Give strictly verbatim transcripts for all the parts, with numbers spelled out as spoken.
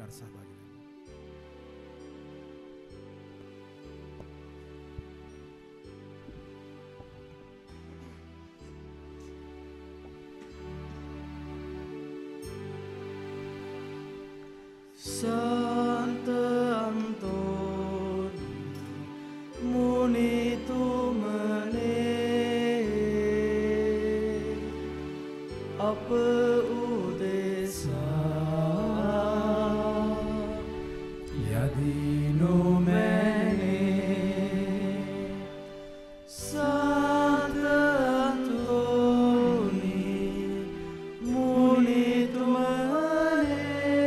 මාර සහභාගී වෙන්න. Santa Antoni Muni tumane apa udesa yadino mene Santa Antoni Muni tumane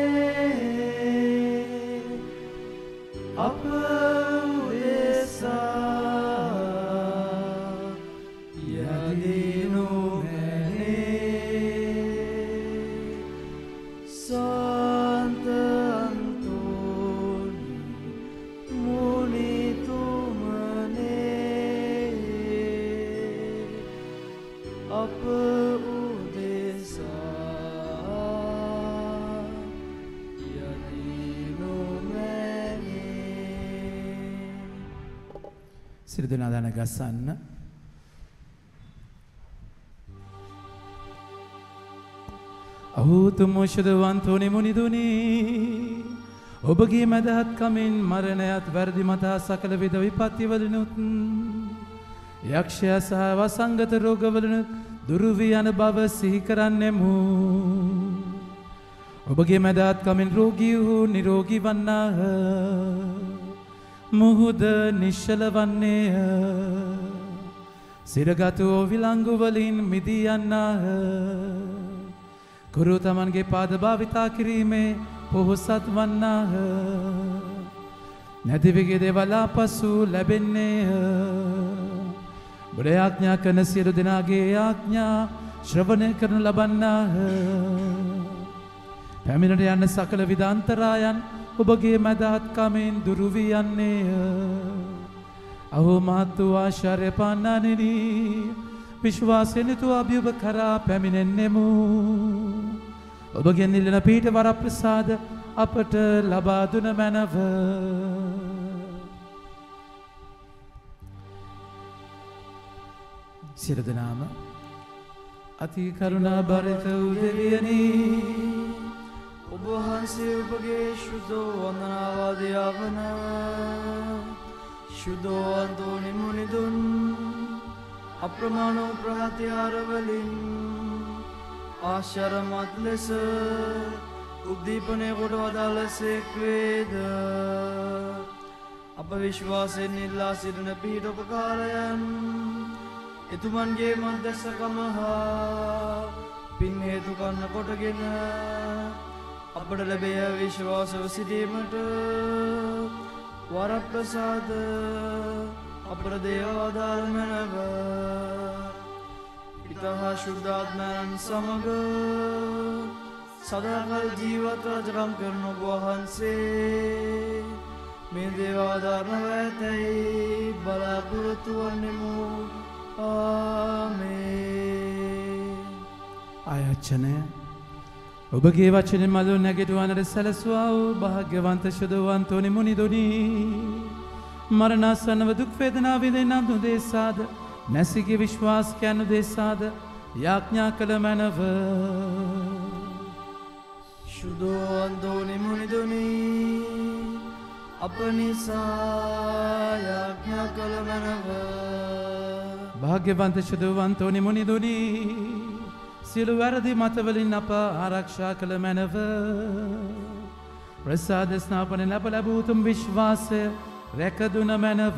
apa udesa yadino mene Santa Antoni muni tumane apa udesa yadino mene සියලු දෙනා දන ගස්සන්න. අහූතුම් ඖෂධවන්තෝනි මුනිදුනි ඔබගේ මැදහත් කමින් මරණයත් වැරදි මතා සකල විද විපත්තිවලනුත් යක්ෂයා සහ වසංගත රෝගවලනුත් දුරු වී යන බව සිහි කරන්නෙමු. ඔබගේ මැදහත් කමින් රෝගී වූ නිරෝගී වන්නාහ. මුහුද නිශ්චල වන්නේය. සිරගතු විලංගු වලින් මිදී යන්නාහ. කුරු තමන්ගේ පාද භාවිතා කිරීමේ පොහොසත් වන්නාහ. නැතිවිගේ දේවල් ආපසු ලැබෙන්නේය. බුද ආඥා කරන සියලු දෙනාගේ ආඥා ශ්‍රවණය කරනු ලබන්නාහ. පැමිණට යන්න සකල විධ අන්තරායන් ඔබගේ මැදහත් කමෙන් දුරු වී යන්නේය. අහෝ මහත් වූ ආශ්චර්ය පාන්නානෙනි විශ්වාසයෙන් යුතුව අපි ඔබ කරා පැමිණෙන්නෙමු. ඔබගෙන් ඉල්ලන පීඨ වරප්‍රසාද අපට ලබා දුන මැනව. සියලු දෙනාම අති කරුණා බරිත වූ දෙවියනි ඔබ වහන්සේ ඔබගේ ශුද්ධෝ වන්දනාවාදයාවන ශුද්ධෝ අන්තෝනි මුනිදුන් අප්‍රමාණ වූ ප්‍රහතිහාරවලින් ආශ්චර්යමත් ලෙස උද්දීපනය කොට වදාළසේක් වේද. අප විශ්වාසයෙන් ඉල්ලා සිටින පීඨෝපකාරයන් එතුමන්ගේ මධ්‍යස්ථකම හා පින් හේතු කන්න කොටගෙන අපට ලැබෙය විශ්වාසව සිටීමට වරප්‍රසාද අපට දේවාදාර මැනව. පිතා ශුද්ධාත්මයන් සමග සදාකල් ජීවත් රජකම් කරන ඔබ වහන්සේ මේ දේවාදාරණව ඇතැයි බලාපොරොත්තු වන්නෙමු. ආමේන්. ආයචනය ඔබගේ වචන මලු නැගිටුවනට සැලසුවා වූ භාග්‍යවන්ත ශුද්ධවන්තෝනි මුනිදුනි මරණාසන්නව දුක් වේදනා විඳින්නන් උදෙසාද නැසිගේ විශ්වාසිකයන් උදෙසාද යාඥා කළ මැනව. ශුද්ධෝ අන්තෝනි මුනිදුනි අප නිසා යාඥා කළ මැනව. භාග්‍යවන්ත ශුද්ධවන්තෝනි මුනිදුනි සියලු වැරදි මතවලින් අප ආරක්ෂා කළ මැනව. ප්‍රසාද ස්නාපන ලැබ ලැබූ උතුම් විශ්වාසය රැකදුන මැනව.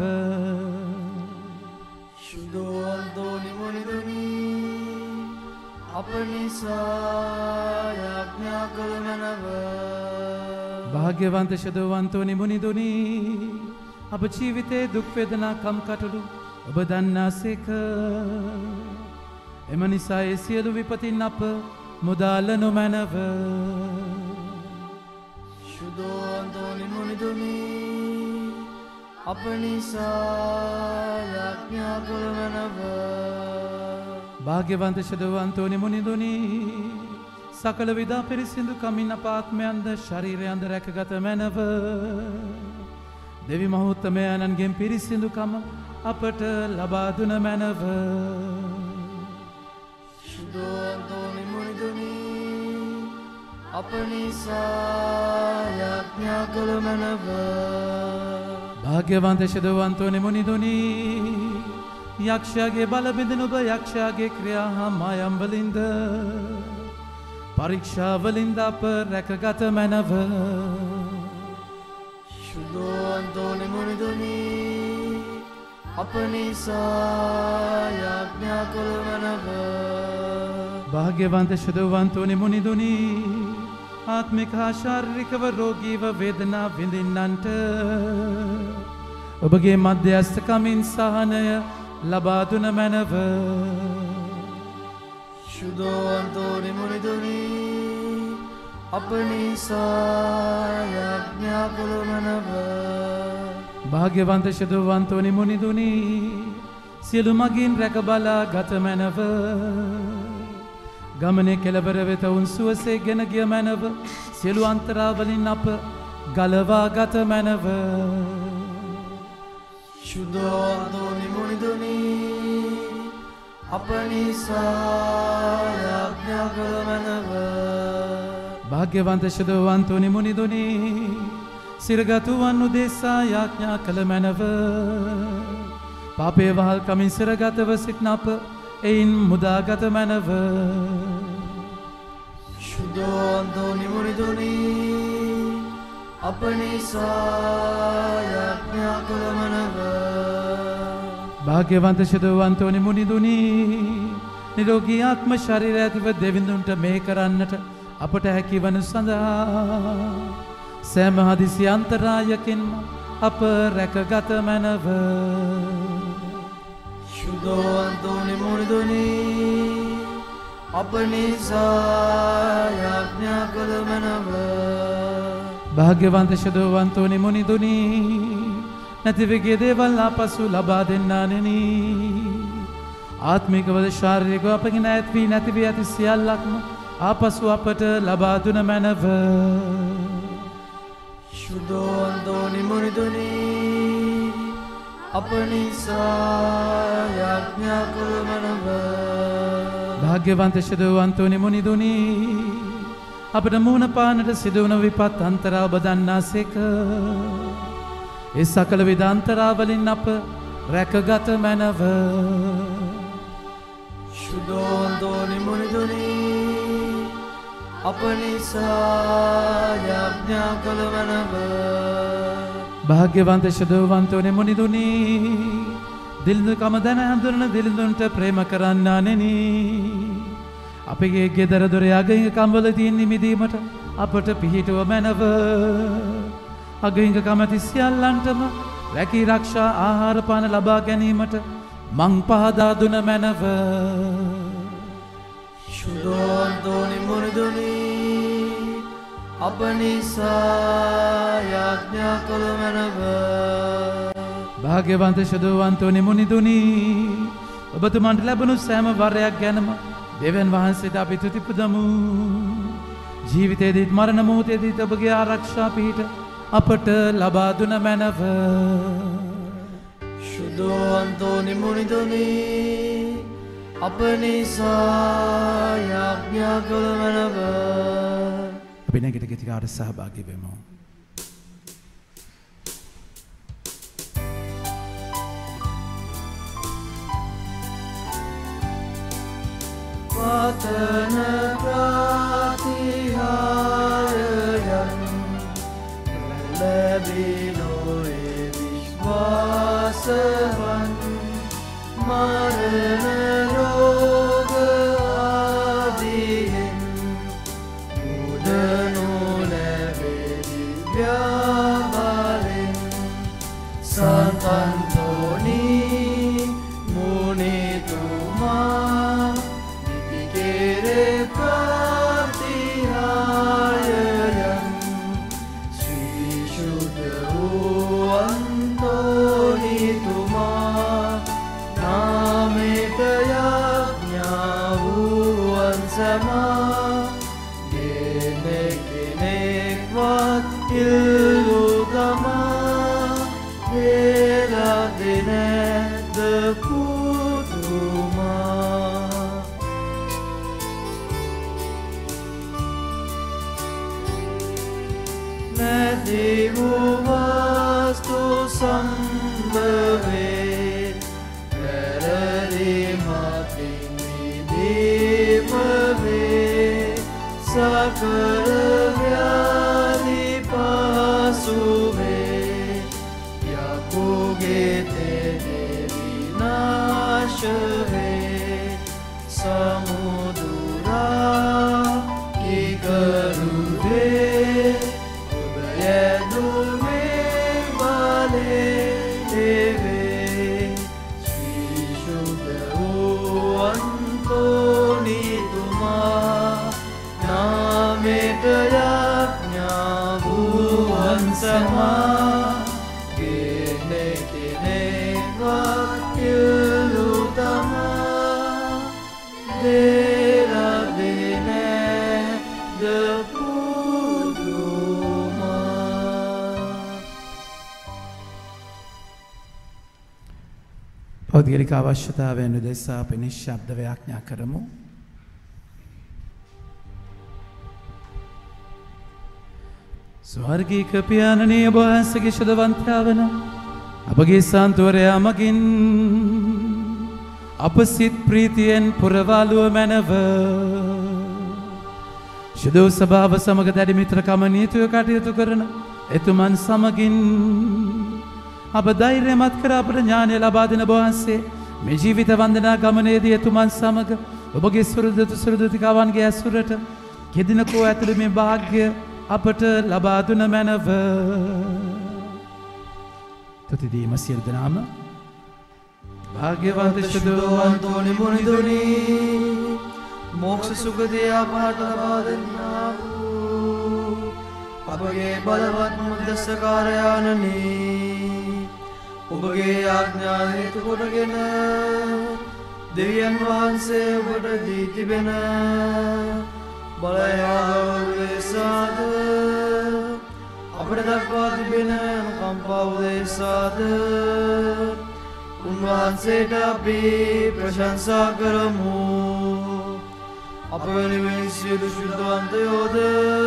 ශුද්ධෝ අන්තෝනි මුනිදුනි අප නිසා යාඥා කළ මැනව. භාග්‍යවන්ත ශුද්ධවන්තෝනි මුනිදුනි අප ජීවිතයේ දුක් වේදනා කම්කටොළු ඔබ දන්නාසේක. එම නිසා ඒ සියලු විපතින් අප මුදාලනු මැනව. ශුද්ධෝ අන්තෝනි මුනිදුනි අප නිසා යාඥා කළ මැනව. භාග්‍යවන්ත ශුද්ධවන්තෝනි මුනිදුනි සකල විදා පිරිසිදු කමින් අපාත්මයන්ද ශරීරයන්ද රැකගත මැනව. දෙවි මහෝත්තමයන්ගෙන් පිරිසිදුකම අපට ලබා දුන මැනව. සුදෝන්තෝනි මුනිදුනි අප නිසා යාඥා කළ මැනව. භාග්‍යවන්ත ශුදෝන්තෝනි මුනිදුනි යක්ෂයාගේ බල බිඳින ඔබ යක්ෂයාගේ ක්‍රියා හා මායම් වලින්ද පරීක්ෂා වලින්ද අප රැකගත මැනව. සුදෝන්තෝනි මුනිදුනි අප නිසා යාඥා කළ මැනව. භාග්‍යවන්ත ශුදෝන්තෝනි මුනිදුනි ආත්මික හා ශාරීරිකව රෝගීව වේදනා විඳින්නන්ට ඔබගේ මධ්‍යස්ථකමින් සහනය ලබා දුන මැනව. සුදෝන්තෝනි මුනිදුනි අප නිසා යාඥා කළ මැනව. භාග්‍යවන්ත ශුදෝන්තෝනි මුනිදුනි සියලු මගින් රැක බලා ගත මැනව. ගමනේ කෙළවර වෙත උන් සුවසේ ගෙන ගිය මැනව. සියලු අන්තරාවලින් අප ගලවා ගත මැනව. සුදෝන්තෝනි මුනිදුනි අප නිසා යාඥා කළ මැනව. භාග්‍යවන්ත ශුදෝන්තෝනි මුනිදුනි සිරගතුවන් උදෙසා යාඥා කළ මැනව. පාපේ වහල් කමින් සිරගතව සිටින අප එයින් මුදාගත මැනව. සුදෝන්තෝනි මුනිදුනි අප නිසා යාඥා කළ මැනව. භාග්‍යවන්ත ශුදෝන්තෝනි මුනිදුනි නිරෝගී ආත්ම ශරීරය ඇතිව දෙවිඳුන්ට මෙහෙ කරන්නට අපට හැකි වනු සඳහා සෑම හදිසි අන්තරායකින්ම අප රැකගත මැනව. සුදෝන්තෝනි මුනිදුනි අප නිසා යාඥා කළ මැනව. භාග්‍යවන්ත ශුදෝන්තෝනි මුනිදුනි නැතිවගේ දේවල් ආපසු ලබා දෙන්නානෙනි. ආත්මිකවද ශාරීරිකව අපගෙන ඈත් වී නැති වී ඇති සියල්ලක්ම ආපසු අපට ලබා දුන මැනව. සුදෝන්තෝනි මුනිදුනි අප නිසා යාඥා කළ මැනව. භාග්‍යවන්ත ශුදෝන්තෝනි මුනිදුනි අපට මුහුණ පාන්නට සිදුවන විපත් අන්තරාව බදන්නාසේක ඒ සකල විධ අන්තරාවලින් අප රැකගත මැනව. සුදෝන්තෝනි මුනිදුනි අප නිසා යාඥා කළ මැනව. භාග්‍යවන්ත ශුදෝන්තෝනි මුනිදුනි දිලිඳුකම දැන හඳුනන දිලිඳුන්ට ප්‍රේම කරන්නානෙනි. අපගේ ගෙදර දොර අගහිඟකම් වලදී නිමිදීමට අපට පිහිටුව මැනව. අගහිඟකම් ඇති සියල්ලන්ටම රැකී රක්ෂා ආහාර පාන ලබා ගැනීමට මං පහදා දුන මැනව. සුදෝන්තෝනි මුනිදුනි අප නිසා යාඥා කළ මැනව. භාග්‍යවන්ත ශුදෝන්තෝනි මුනිදුනි ඔබතුමන්ට ලැබුණු සෑම වරයක් ගැනම දෙවියන් වහන්සේට අපි තුති පුදමු. ජීවිතයේදීත් මරණ මොහොතේදීත් ඔබගේ ආරක්ෂා පිහිට අපට ලබා දුන මැනව. සුදෝන්තෝනි මුනිදුනි අප නිසා යාඥා කළ මැනව. අපි නැගිට ගීතිකාවට සහභාගී වෙමු. වතන ප්‍රතිහාරයන් ලැබිනොයේ විශ්වාසවන් මරණ රෝග ආදියෙන් මුදනු ලැබේ දිව්‍යබලෙන්. සන්තෝනි මුනිතුමා නිති කෙරේ Kilutama Dela dine de kutuma Nadi uvastu sambave Verari mati midimave Sakala Suve Yakuge Tene Vinashave Samudura Ikaruve Ubayadume Vale Deve Sri Shubhu Antoni Tuma Nametaya Sama Kene kene Vakil utama Dera bine Depuduma පෞද්ගලික අවශ්‍යතාවයන් උදෙසා අපි නිශ්ශබ්දව යාඥා කරමු. ස්වර්ගීක පියාණනී ඔබ වහන්සේගේ ශුද්ධවන්තයාවන අපගේ සාන්තුවරයා මගින් අප සිත් ප්‍රීතියෙන් පුරවාලුව මැනව ශුද්ධ සභාව සමග දැඩි මිත්‍රකම නීතිව කටයුතු කරන එතුමන් සමගින් අප ධෛර්යමත් කර අපට ඥානය ලබා දෙන ඔබ වහන්සේ මේ ජීවිත වන්දනා ගමනේදී එතුමන් සමග ඔබගේ සුරදතු සුරදතිකාවන්ගේ ඇසුරට යෙදෙනකෝ ඇතුළු මේ වාග්ය අපට ලබා දුන මැනව තුතිදීම සියලු දෙනාම භාග්‍යවන්ත ශුද්ධවන්තෝනි මුනිදුනි මෝක්ෂ සුගතිය අපට ලබා දෙන්නා වූ අපගේ බලවත් මධ්‍යස්ථකාරයාණනි ඔබගේ ආඥා හේතු කොටගෙන දෙවියන් වහන්සේ ඔබට දී තිබෙන බලයාවදේශාද අපට දක්වා තිබෙන කම්පාවදේශාද උන්වහන්සේට අපි ප්‍රශංසා කරමු අප වෙනුවෙන් සියලු ශුද්ධවන්තයෝද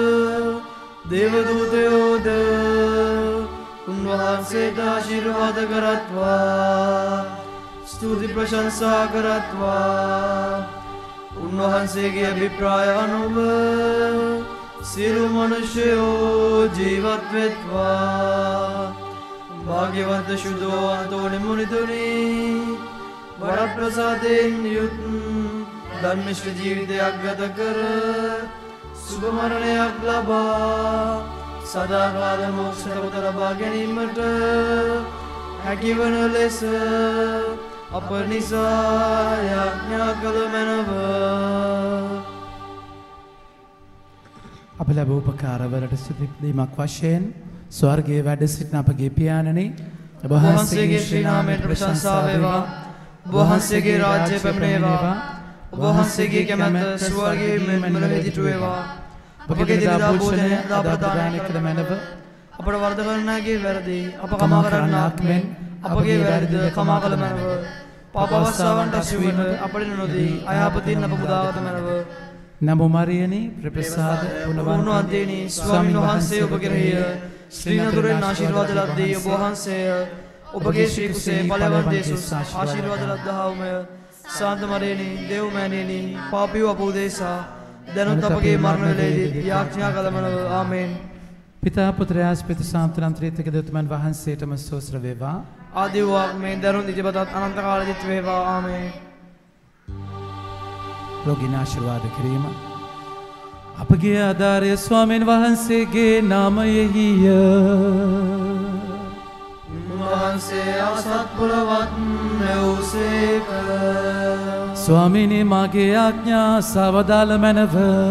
දේවදූතයෝද උන්වහන්සේට ආශිර්වාද කරත්වා ස්තුති ප්‍රශංසා කරත්වා උන්වහන්සේගේ අභිප්‍රාය අනුව සියලු මනුෂ්‍යයෝ ජීවත් වෙත්වා භාග්‍යවන්ත ශුද්ධවන්තෝනි මුනිදුනි වරප්‍රසාදයෙන් යුත් ධර්මිෂ්ඨ ජීවිතයක් ගත කර සුභ මරණයක් ලබා සදාකාල මොක්ෂ සැපත ලබා ගැනීමට හැකිවන ලෙස අප නිසා යාඥා කළ මැනව අප ලැබූ උපකාරවලට ස්තුතිදීමක් වශයෙන් ස්වර්ගයේ වැඩ සිටින අපගේ පියාණනි ඔබ වහන්සේගේ ශ්‍රී නාමයට ප්‍රශංසා වේවා ඔබ වහන්සේගේ රාජ්‍ය පැමිණේවා ඔබ වහන්සේගේ කැමැත්ත ස්වර්ගයේ මෙන්ම වෙදිට වේවා ඔබගේ දිනදා භෝජනය දාපදාන කළ මැනව අපට වරද කරන්නාගේ වැරදි අප කමා කරන්නාක් මෙන් අපගේ වැරදි කමා කළ මැනව පාපවස්සාවන්ට අසුවීම අපට නොදී අයහපතින් අප මුදාගත මැනව නමෝ මරියනි ප්‍රප්‍රසාද පුණ්‍යවන්තේනි ස්වාමීන් වහන්සේ ඔබ කෙරෙහිය ශ්‍රී නතුරෙන් ආශිර්වාද ලද්දී ඔබ වහන්සේය ඔබගේ ශ්‍රී කුසේ බලවත් දේශුස් ආශිර්වාද ලද්දාවමය සාන්ත මරියනි දේව මෑණියනි පාපී අප උදෙසා දැනුත් අපගේ මරණ වේලේදී යාඥා කළමනව ආමේන් පිතා පුත්‍රයා ස්පිත සාන්තන්ත්‍රිතක දතුමන් වහන්සේටම ස්තෝත්‍ර වේවා ආදී වාක් මේ දරුන් ඉතිපතත් අනන්ත කාලෙදිත් වේවා ආමේන් රෝගීන් ආශිර්වාද කිරීම අපගේ ආධාර්ය ස්වාමීන් වහන්සේගේ නාමයෙහිය උන්වහන්සේ අසත්පුරවත් මෙව්සේක ස්වාමීනි මාගේ ආඥා සවදාල මැනව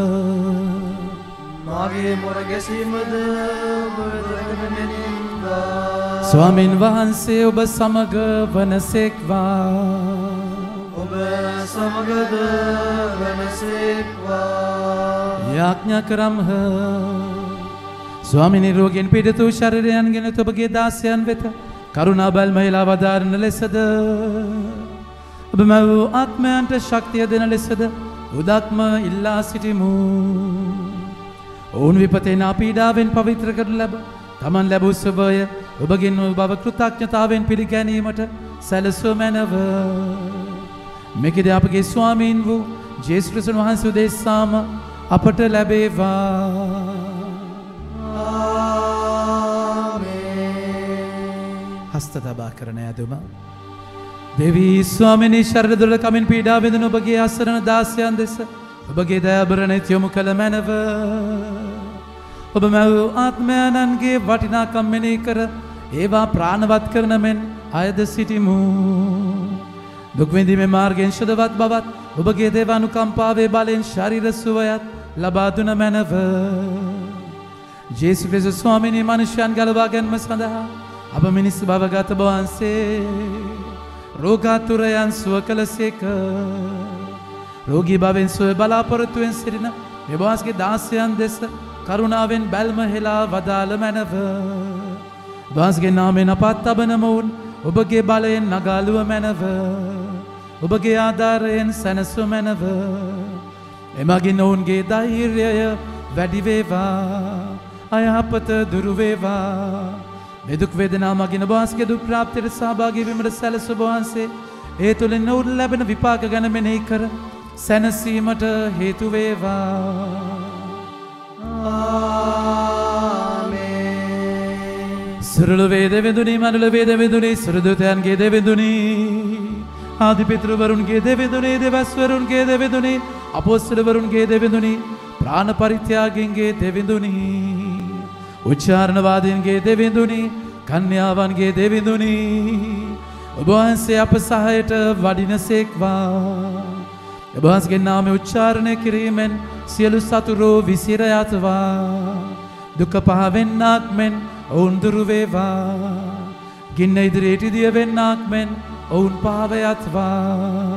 මාගේ මොර ගැසීමද ස්වාමීන් වහන්සේ ඔබ සමග වනසේක්වා ඔබ සමගද වනසේක්වා යාඥා කරම්හ ස්වාමිනී රෝගීන් පීඩිත වූ ශරීරයන් ගෙන ඔබගේ දාසයන් වෙත කරුණා බල මහිලා වදාරන ලෙසද ඔබ මව ආත්මයන්ට ශක්තිය දෙන ලෙසද උදක්ම ඉල්ලා සිටිමු. ඔවුන් විපතේන පීඩාවෙන් පවිත්‍ර කරනු ලැබ තමන් ලැබූ සුවය ඔබගෙන් බව කෘතඥතාවෙන් පිළිගැනීමට සැලසුව මැනව. මෙකද අපගේ ස්වාමීන් වූ ජේසුස් ක්‍රිස්තුස් වහන්සේ උදෙසාම අපට ලැබේවා. හස්ත තබා කරන ඇදුම දෙවී ස්වාමිනී ශරීර දුර කමින් පීඩා විඳින ඔබගේ අසරණ දාසයන් දෙස ඔබගේ දයාබරණෙත් යොමු කළ මැනව. ඔබ මැව් ආත්මයන්ගේ වටිනාකම් මෙනෙහි කර ඒවා ප්‍රාණවත් කරන මෙන් අයද සිටිමු. දුක් විඳීමේ මාර්ගයෙන් ශුද්ධවත් බවත් ඔබගේ දේවානුකම්පාවේ බලෙන් ශරීර සුවයත් ලබා දුන මැනව. ජේසුස් ක්‍රිස්තුස් ස්වාමිනී මනුෂ්‍යයන් ගලවා ගැනීම සඳහා අප මිනිස් භවගත වහන්සේ රෝගාතුරයන් සුව කළසේක. රෝගී භවෙන් සුව බලාපොරොත්තුවෙන් සිටින මෙබාස්ගේ දාසයන් දෙස කරුණාවෙන් බැල්ම හෙලා වදාළ මැනව. වාස්ගේ නාමයෙන් අපත් තබන මොවුන් ඔබගේ බලයෙන් නගාලුව මැනව. ඔබගේ ආධාරයෙන් සැනසුව මැනව. එමගින් ඔවුන්ගේ ධෛර්යය වැඩි වේවා. අයහපත දුරු වේවා. මේ දුක් වේදනා මගින් ඔබවහන්සේගේ දුක් ප්‍රාප්තියට සහභාගී වීමට සැලසුව වහන්සේ ඒ තුළින් ඔවුන් ලැබෙන විපාක ගැන මෙනෙහි කර සැනසීමට හේතු වේවා. ආමේන්. සරල වේද වෙදුනි මනුල වේද වෙදුනි සුරදුතයන්ගේ දෙවෙදුනි ආදි පිතෘවරුන්ගේ දෙවෙදුනි දෙවස්වරුන්ගේ දෙවෙදුනි අපොස්තලවරුන්ගේ දෙවෙදුනි ප්‍රාණ පරිත්‍යාගින්ගේ දෙවෙදුනි උච්චාරණවාදීන්ගේ දෙවිඳුනි කන්‍යාවන්ගේ දෙවිඳුනි ඔබ වහන්සේ අප සහයට වඩිනසේක්වා. ඔබ වහන්සේගේ නාමය උච්චාරණය කිරීමෙන් සියලු සතුරෝ විසිර යත්වා. දුක පහ වෙන්නාක් මෙන් ඔවුන් දුරු වේවා. ගින්න ඉදිරියට දිය වෙන්නාක් මෙන් ඔවුන් පහව යත්වා.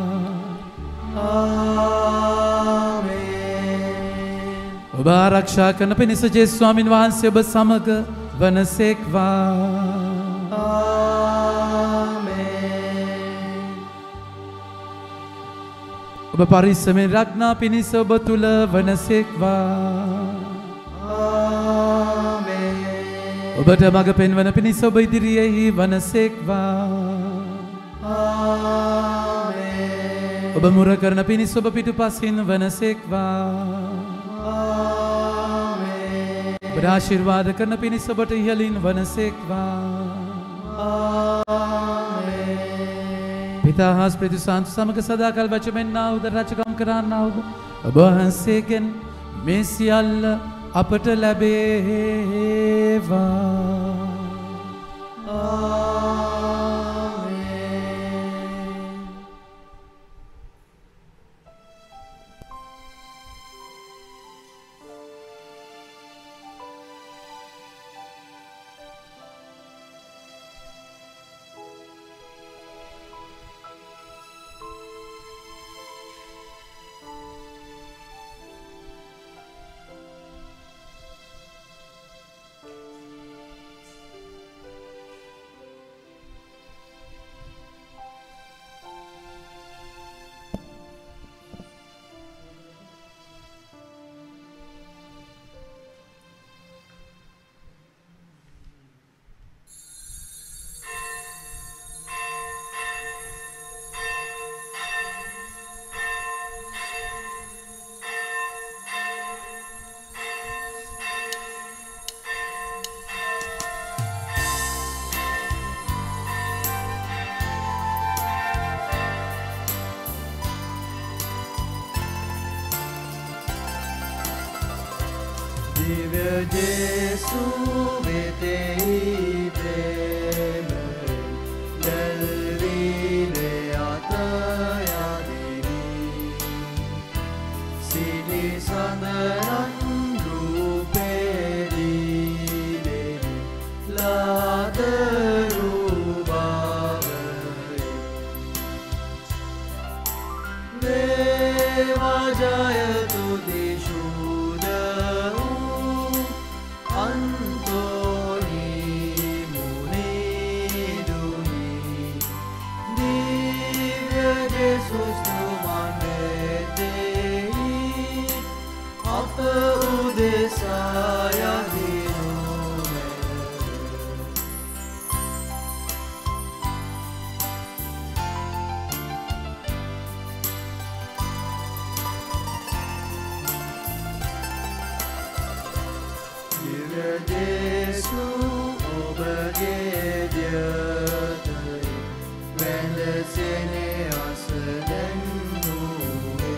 ආමේන්. ඔබ ආරක්ෂා කරන පිණිස ජේසුස් ස්වාමීන් වහන්සේ ඔබ සමග වනසේක්වා. ආමේන්. ඔබ පරිස්සමෙන් රක්නා පිණිස ඔබ තුල වනසේක්වා. ආමේන්. ඔබට මඟ පෙන්වන පිණිස ඔබ ඉදිරියෙහි වනසේක්වා. ආමේන්. ඔබ මුර කරන පිණිස ඔබ පිටුපසින් වනසේක්වා. ඔබට ආශිර්වාද කරන පිණිස ඔබට ඉහළින් වනසේක්වා. ආමේන්. පිතා හා ස්ප්‍රිතු සාන්තු සමග සදාකල් වචමෙන්නා වූ රජකම් කරන්නා වූ ඔබ වහන්සේගෙන් මේ සියල්ල අපට ලැබේවා. Divya Jesu vetehi prema dalvile atayadini sini sandaran rupe dile ladaru bhavai deva jayatu dishu an ජේසුස් තුමන් වෙතෙහි අප උදෙසා යදිනු Yesu obage diyatai Wende sene asden nuwe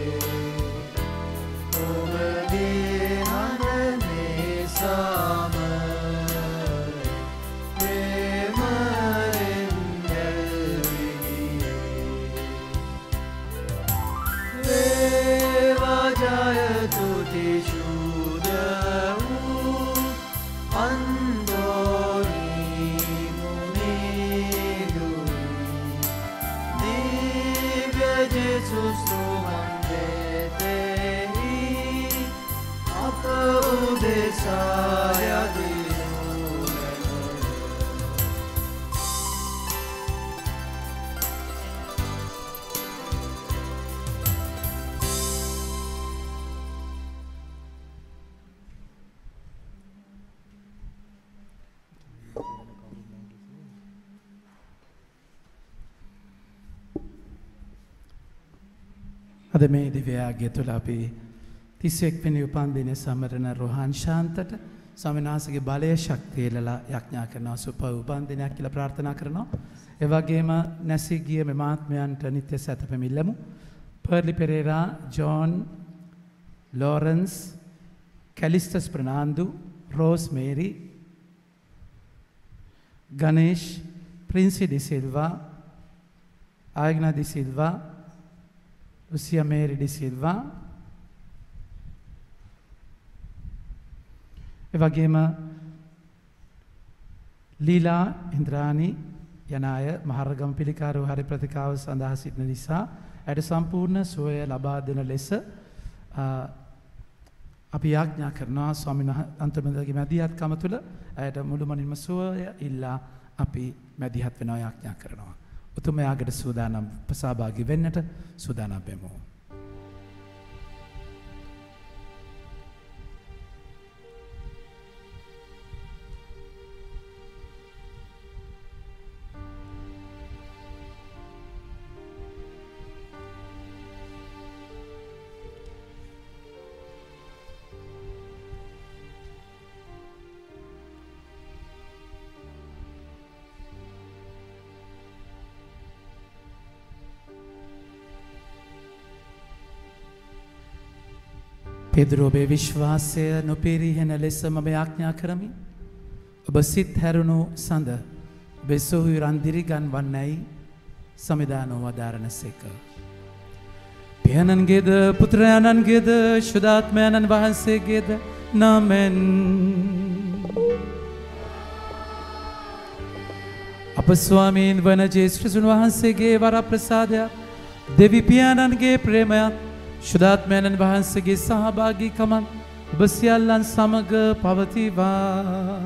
Obage hanane samai Premaren yelvigiye Leva jayatu tishudahu Andoni munidui Divya Jesus tuhan vetehi Apa udesa yadinu අද මේ දිව්‍යාගය තුළ අපි තිස්වෙනි වෙනි උපන්දින සමරන රෝහන් ශාන්තට ස්වාමීන් වහන්සේගේ බලය ශක්තිය ලලා යඥා කරනවා සුප උපන්දිනයක් කියලා ප්‍රාර්ථනා කරනවා. ඒ වගේම නැසී ගිය මේ මාත්මයන්ට නිත්‍ය සැතපෙමිල්ලමු. Perly Perera, John, Lawrence, Callistus Fernando, Rose Mary, Ganesh, Princy de Silva, ආයග්නා de Silva, Lucia Mary de Silva ඒ වගේම ලීලා ඉන්ද්‍රානි යන අය මහරගම පිළිකාරෝ හරි ප්‍රතිකාව සඳහා සිටින නිසා ඇයට සම්පූර්ණ සුවය ලබා දෙන ලෙස අපි යාඥා කරනවා ස්වාමීන් වහන්සේ අන්තමදගේ මැදිහත්කම තුළ ඇයට මුළුමනින්ම සුවය ඉල්ලා අපි මැදිහත් වෙනවා යාඥා කරනවා. උතුමයාගට සූදානම් ප්‍රසාභාගී වෙන්නට සූදානම් වෙමු. පෙදුරු ඔබේ විශ්වාසය නොපිරිහෙන ලෙස මම යාඥා කරමි. ඔබ සිත් හැරුණු සඳ ඔබේ සොහොයුරන් දිරිගන්වන්නැයි සමිදානෝ වදාරන සේක. පියාණන්ගේද පුත්‍රයාණන්ගේද ශුද්ධාත්මයන්න් වහන්සේගේද නාමෙන් අප ස්වාමීන් වන ජේසුස් ක්‍රිස්තුන් වහන්සේගේ වරප්‍රසාදයක් දෙවි පියාණන්ගේ ප්‍රේමයක් ශුද්ධාත්මයන්න් වහන්සේගේ සහභාගීකමත් ඔබ සියල්ලන් සමග පවතිවා.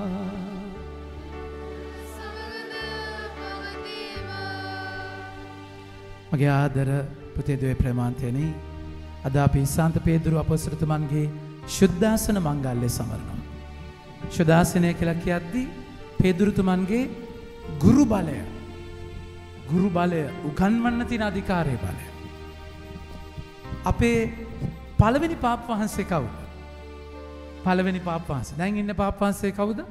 මගේ ආදර පුතේ දුවේ ප්‍රේමාන්තයනි අද අපි සාන්ත පේදුරු අපොස්තලතුමන්ගේ ශුද්ධාසන මංගල්‍ය සමරනවා. ශුද්ධාසනය කියලා කියද්දී පේදුරුතුමන්ගේ ගුරු බලය ගුරු බලය උගන්වන්න තියෙන අධිකාරයේ බලය. අපේ පළවෙනි පාප වහන්සේ කවුද? පළවෙනි පාප වහන්සේ. දැන් ඉන්න පාප වහන්සේ කවුද?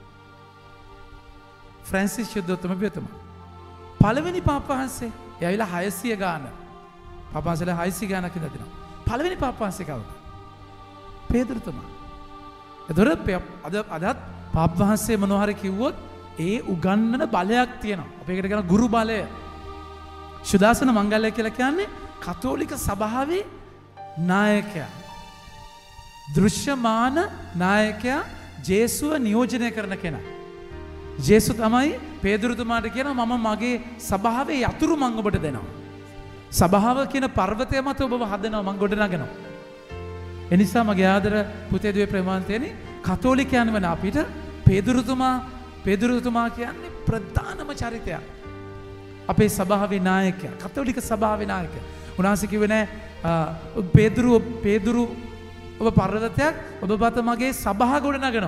ෆ්‍රැන්සිස් ශුද්ධෝත්තම පියතුමා. පළවෙනි පාප වහන්සේ. එයාවිලා හයසිය ගාන. පාප වහන්සේලා හයසිය ගානක් ඉඳලා තිනවා. පළවෙනි පාප වහන්සේ කවුද? පේදුරුතුමා. එතකොට අද අදත් පාප වහන්සේ මොනවා හරි කිව්වොත් ඒ උගන්නන බලයක් තියෙනවා. අපි ඒකට කියන ගුරු බලය. ශුද්ධාසන මංගල්‍ය කියලා කියන්නේ කතෝලික සභාවේ නායකයා. දෘශ්‍යමාන නායකයා ජේසුව නියෝජනය කරන කෙනා. ජේසු තමයි පේදුරුතුමාට කියනවා මම මගේ සභාවේ යතුරු මං ඔබට දෙනවා. සභාව කියන පර්වතය මත ඔබව හදනවා මං ගොඩනගනවා. එනිසා මගේ ආදර පුතේ දුවේ ප්‍රේමාන්තයනි කතෝලිකයන් වන අපිට පේදුරුතුමා පේදුරුතුමා කියන්නේ ප්‍රධානම චරිතයක්. අපේ සභාවේ නායකයා, කතෝලික සභාවේ නායකයා. උන්වහන්සේ කිව්වේ නෑ පේදුරු පේදුරු ඔබ පර්වතයක් ඔබ බත මගේ සභාව ගොඩ නගනවා.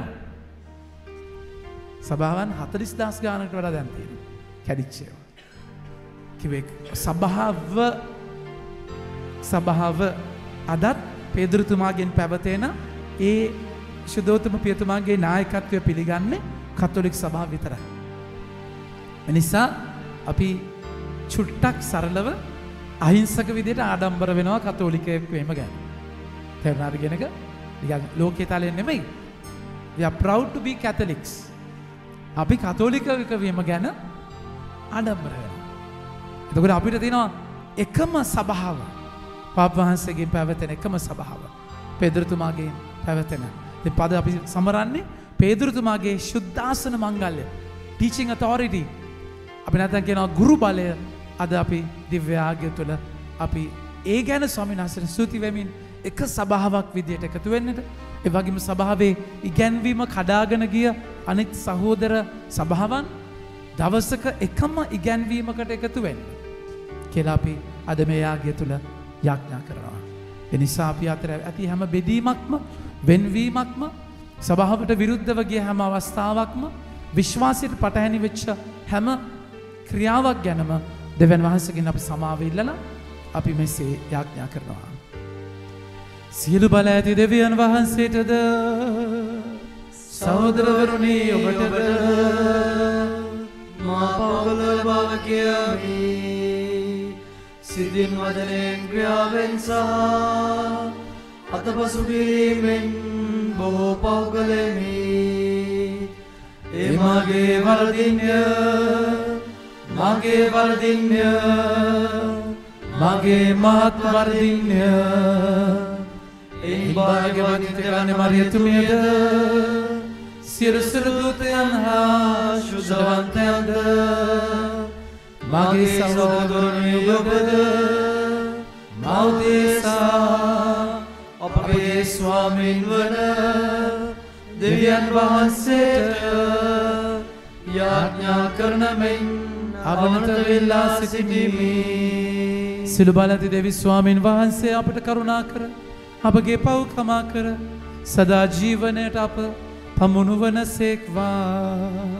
සභාවන් හතළිස් දහස් ගානකට වඩා දැන් තියෙනවා. කැඩිච්ච ඒවා. කිව්වේ සභාව සභාව අදත් පේදුරුතුමාගෙන් පැවතෙන ඒ ශුද්ධෝත්තම පියතුමාගේ නායකත්වය පිළිගන්නේ කතෝලික සභාව විතරයි. එනිසා අපි චුට්ටක් සරලව අහිංසක විදිහට ආඩම්බර වෙනවා කතෝලිකයෙක් වීම ගැන. තේරුණාද කියන එක? නිකන් ලෝකයේ තලෙන් නෙමෙයි. We are proud to be Catholics. අපි කතෝලික වීම ගැන ආඩම්බර වෙනවා. එතකොට අපිට තියෙනවා එකම සභාව. පාප වහන්සේගෙන් පැවතෙන එකම සභාව. පේදුරුතුමාගෙන් පැවතෙන. ඉතින් පද අපි සමරන්නේ පේදුරුතුමාගේ ශුද්ධාසන මංගල්‍ය. Teaching authority. අපි නැත්නම් කියනවා ගුරු බලය. අද අපි දිව්‍ය ආගය තුළ අපි ඒ ගැන ස්වාමීන් වහන්සේට ස්තුති වෙමින් එක සභාවක් විදියට එකතු වෙන්නට, ඒ වගේම සභාවේ ඉගැන්වීම කඩාගෙන ගිය අනෙක් සහෝදර සභාවන් දවසක එකම ඉගැන්වීමකට එකතු වෙන්න කියලා අපි අද මේ යාගය තුළ යාඥා කරනවා. ඒ නිසා අපි අතර ඇති හැම බෙදීමක්ම, වෙන්වීමක්ම, සභාවට විරුද්ධව ගිය හැම අවස්ථාවක්ම, විශ්වාසයට පටහැනි වෙච්ච හැම ක්‍රියාවක් ගැනම දෙවියන් වහන්සේගෙන් අපි සමාව ඉල්ලලා අපි මෙසේ යාඥා කරනවා. සියලු බල ඇති දෙවියන් වහන්සේටද සහෝදරවරුනි ඔබටද මා පවුල බව කියමි. සිතින් වචනයෙන් ක්‍රියාවෙන් සහ අතපසු කිරීමෙන් බොහෝ පව් කළෙමි. ඒ මගේ වරදින්ය, මගේ වරදින්ය, මගේ මහත් වරදින්ය. ඒ භාග්‍යවත් නිත්‍යගාමී මරියතුමියද සියලු සියලු දූතයන් හා ශුද්ධවන්තයන්ද මගේ සහෝදරයනි ඔබද මෞදේසා අපගේ ස්වාමීන් වන දෙවියන් වහන්සේට යාඥා කරන මෙන් අවනත වෙලා සිටිමි. සිළු බලති දෙවි ස්වාමීන් වහන්සේ අපට කරුණා කර අපගේ පව් කමා කර සදා ජීවනයට අප පමුණුවන සේක්වා.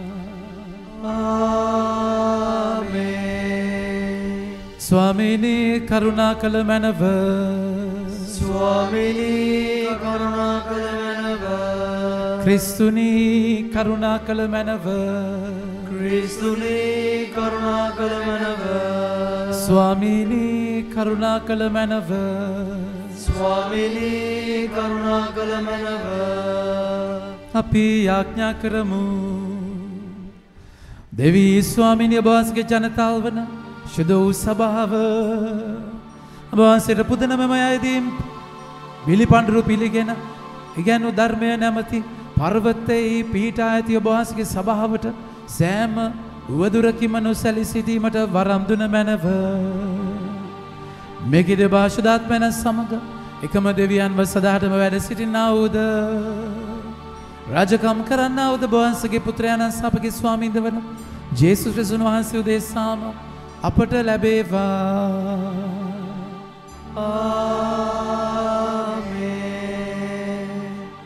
ආමේන්. ස්වාමීනි කරුණා කළ මැනව, ස්වාමීනි කරුණා කළ මැනව, ක්‍රිස්තුනි කරුණා කළ මැනව, ක්‍රිස්තුනි කරුණා කළ මැනව, ස්වාමීනි කරුණා කළ මැනව, ස්වාමීනි කරුණා කළ මැනව. අපි යාඥා කරමු. දෙවි ස්වාමීනි ඔබ වහන්සේගේ ජනතාව වන ශුද්ධ වූ සභාව ඔබ වහන්සේට පුදන මෙම අයදීම් පිළිපඬුරු පිළිගෙන ඉගැන්වූ ධර්මය නැමැති පර්වතයේ පීඨා ඇති ඔබ වහන්සේගේ සභාවට සෑම උවදුරකින්ම නොසැලී සිටීමට වරම් දුන මැනව. මෙගිද භාෂදාත්මයන් සමග එකම දෙවියන්ව සදාටම වැඩ සිටිනා වූද රාජකම් කරන්නා වූද ඔබ වහන්සේගේ පුත්‍රයන්න් අපගේ ස්වාමීන්ද වන ජේසුස් ක්‍රිස්තුස් වහන්සේ උදෙසාම අපට ලැබේවා. ආමේන්.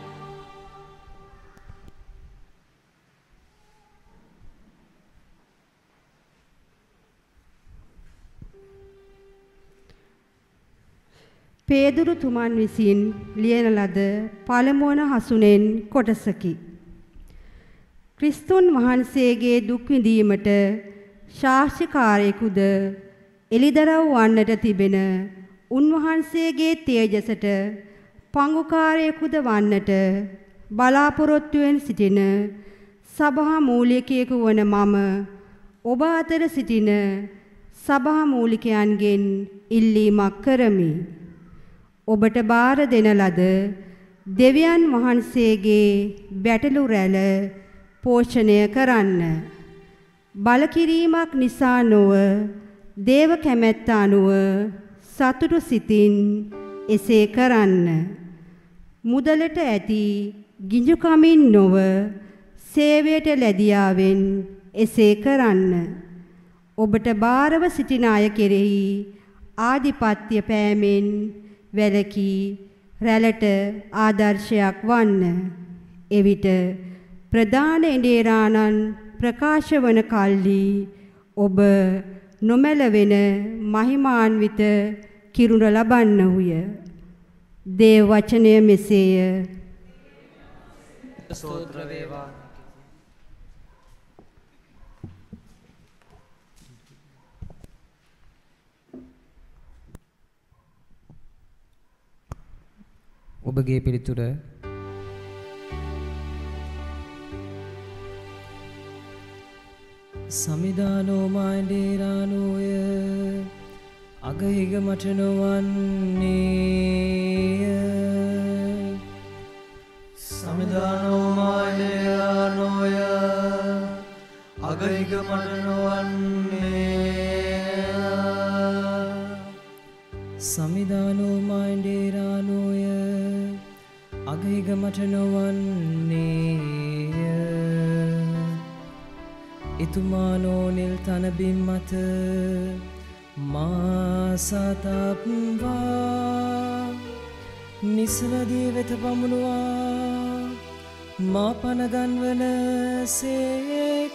පේදුරු තුමන් විසින් ලියන ලද පළමුවන හසුනෙන් කොටසකි. ක්‍රිස්තුන් වහන්සේගේ දුක් විඳීමට සාක්ෂිකාරයෙකුද එලිදරව් වන්නට තිබෙන උන්වහන්සේගේ තේජසට පංගුකාරයෙකුද වන්නට බලාපොරොත්තුවෙන් සිටින සභා මූලිකයෙකු වන මම ඔබ අතර සිටින සභා මූලිකයන්ගෙන් ඉල්ලීමක් කරමි. ඔබට බාර දෙන ලද දෙවියන් වහන්සේගේ බැටළු රැළ පෝෂණය කරන්න. බලකිරීමක් නිසා නොව දේව කැමැත්ත අනුව සතුටු සිතින් එසේ කරන්න. මුදලට ඇති ගිජුකමින් නොව සේවයට ලැබියාවෙන් එසේ කරන්න. ඔබට බාරව සිටින අය කෙරෙහි ආධිපත්‍ය පෑමෙන් වැළකී රැළට ආදර්ශයක් වන්න. එවිට ප්‍රධාන ඉන්දියානන් ප්‍රකාශ වන කල්හි ඔබ නොමැලවෙන මහිමාන්විත කිරුණ ලබන්නහුය. දේව වචනය මෙසේය. ස්තෝත්‍ර වේවා. ඔබගේ පිළිතුර සමිදානෝ මාණ්ඩේරානෝය අගහිග මට නොවන්නේය. සමිදානෝ මාණ්ඩේරානෝය අගහිග මට නොවන්නේය. සමිදානෝ මාණ්ඩේරානෝය අගහිග මට නොවන්නේය. ඉතුමානෝ නිල් තනබිම් මත මා සතප්වා නිසලදී වෙත පමුණුවා මා පනගන්වන සේක.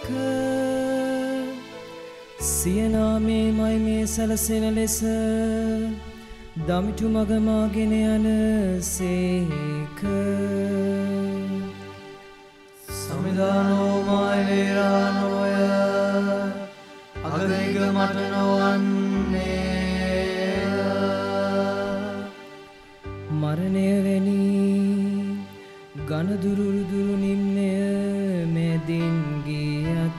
සියනාමේ මයි මේ සැලසෙන ලෙස දමිටු මගමාගෙන යන සේක. සමිදානෝ මාණ්ඩේරානෝය අගහිග මට නොවන්නේය. මරණය වැනි ගණදුරුරු දුරු නිම්නය මැදින් ගියත්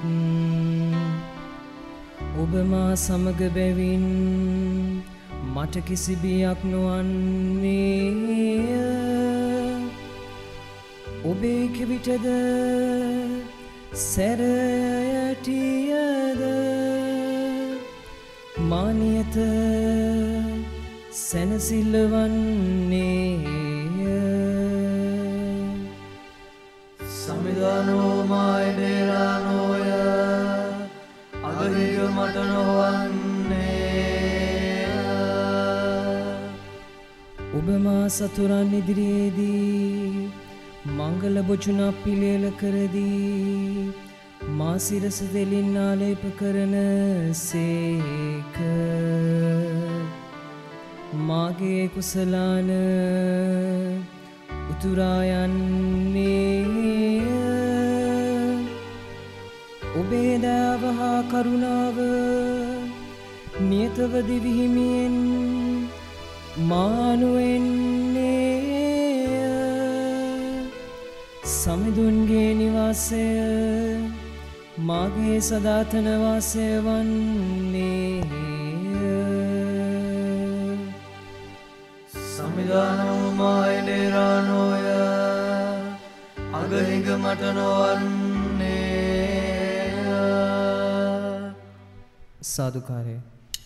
ඔබ මා සමග බැවින් මට කිසි බියක් නොවන්නේය. ඔබේ කෙවිටද සැරයටියද මානියත සැනසිල්ල වන්නේය. සමිදානෝ මාණ්ඩේරානෝය අගහිග මට නොවන්නේය. ඔබ මා සතුරන් ඉදිරියේදී මංගල බොචුණක් පිළියෙල කරදී මා සිරස දෙලින් ආලේප කරන සේක. මාගේ කුසලාන උතුරා යන්නේය. ඔබේ දයාව හා කරුණාව නියතව දිවිහිමියෙන් මානුවෙන්නේය. සමිඳුන්ගේ නිවාසය මාගේ සදාතන වාසය වන්නේය. සමිදානෝ මාණ්ඩේරානෝය අගහිග මට නොවන්නේය. සාදුකාරය.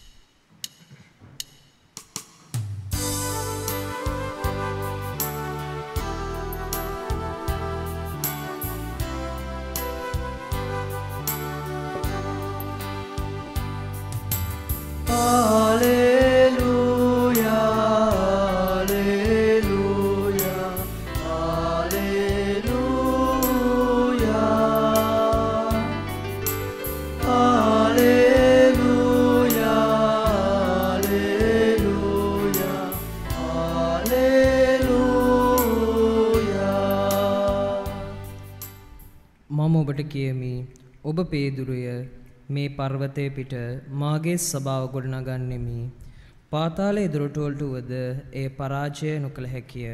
මම ඔබට කියමි ඔබ පේදුරුය මේ පර්වතය පිට මාගේ සභාව ගොඩනගන්නෙමි. පාතාලයේ දොරටුවලට වුවද ඒ පරාජය නොකළ හැකිය.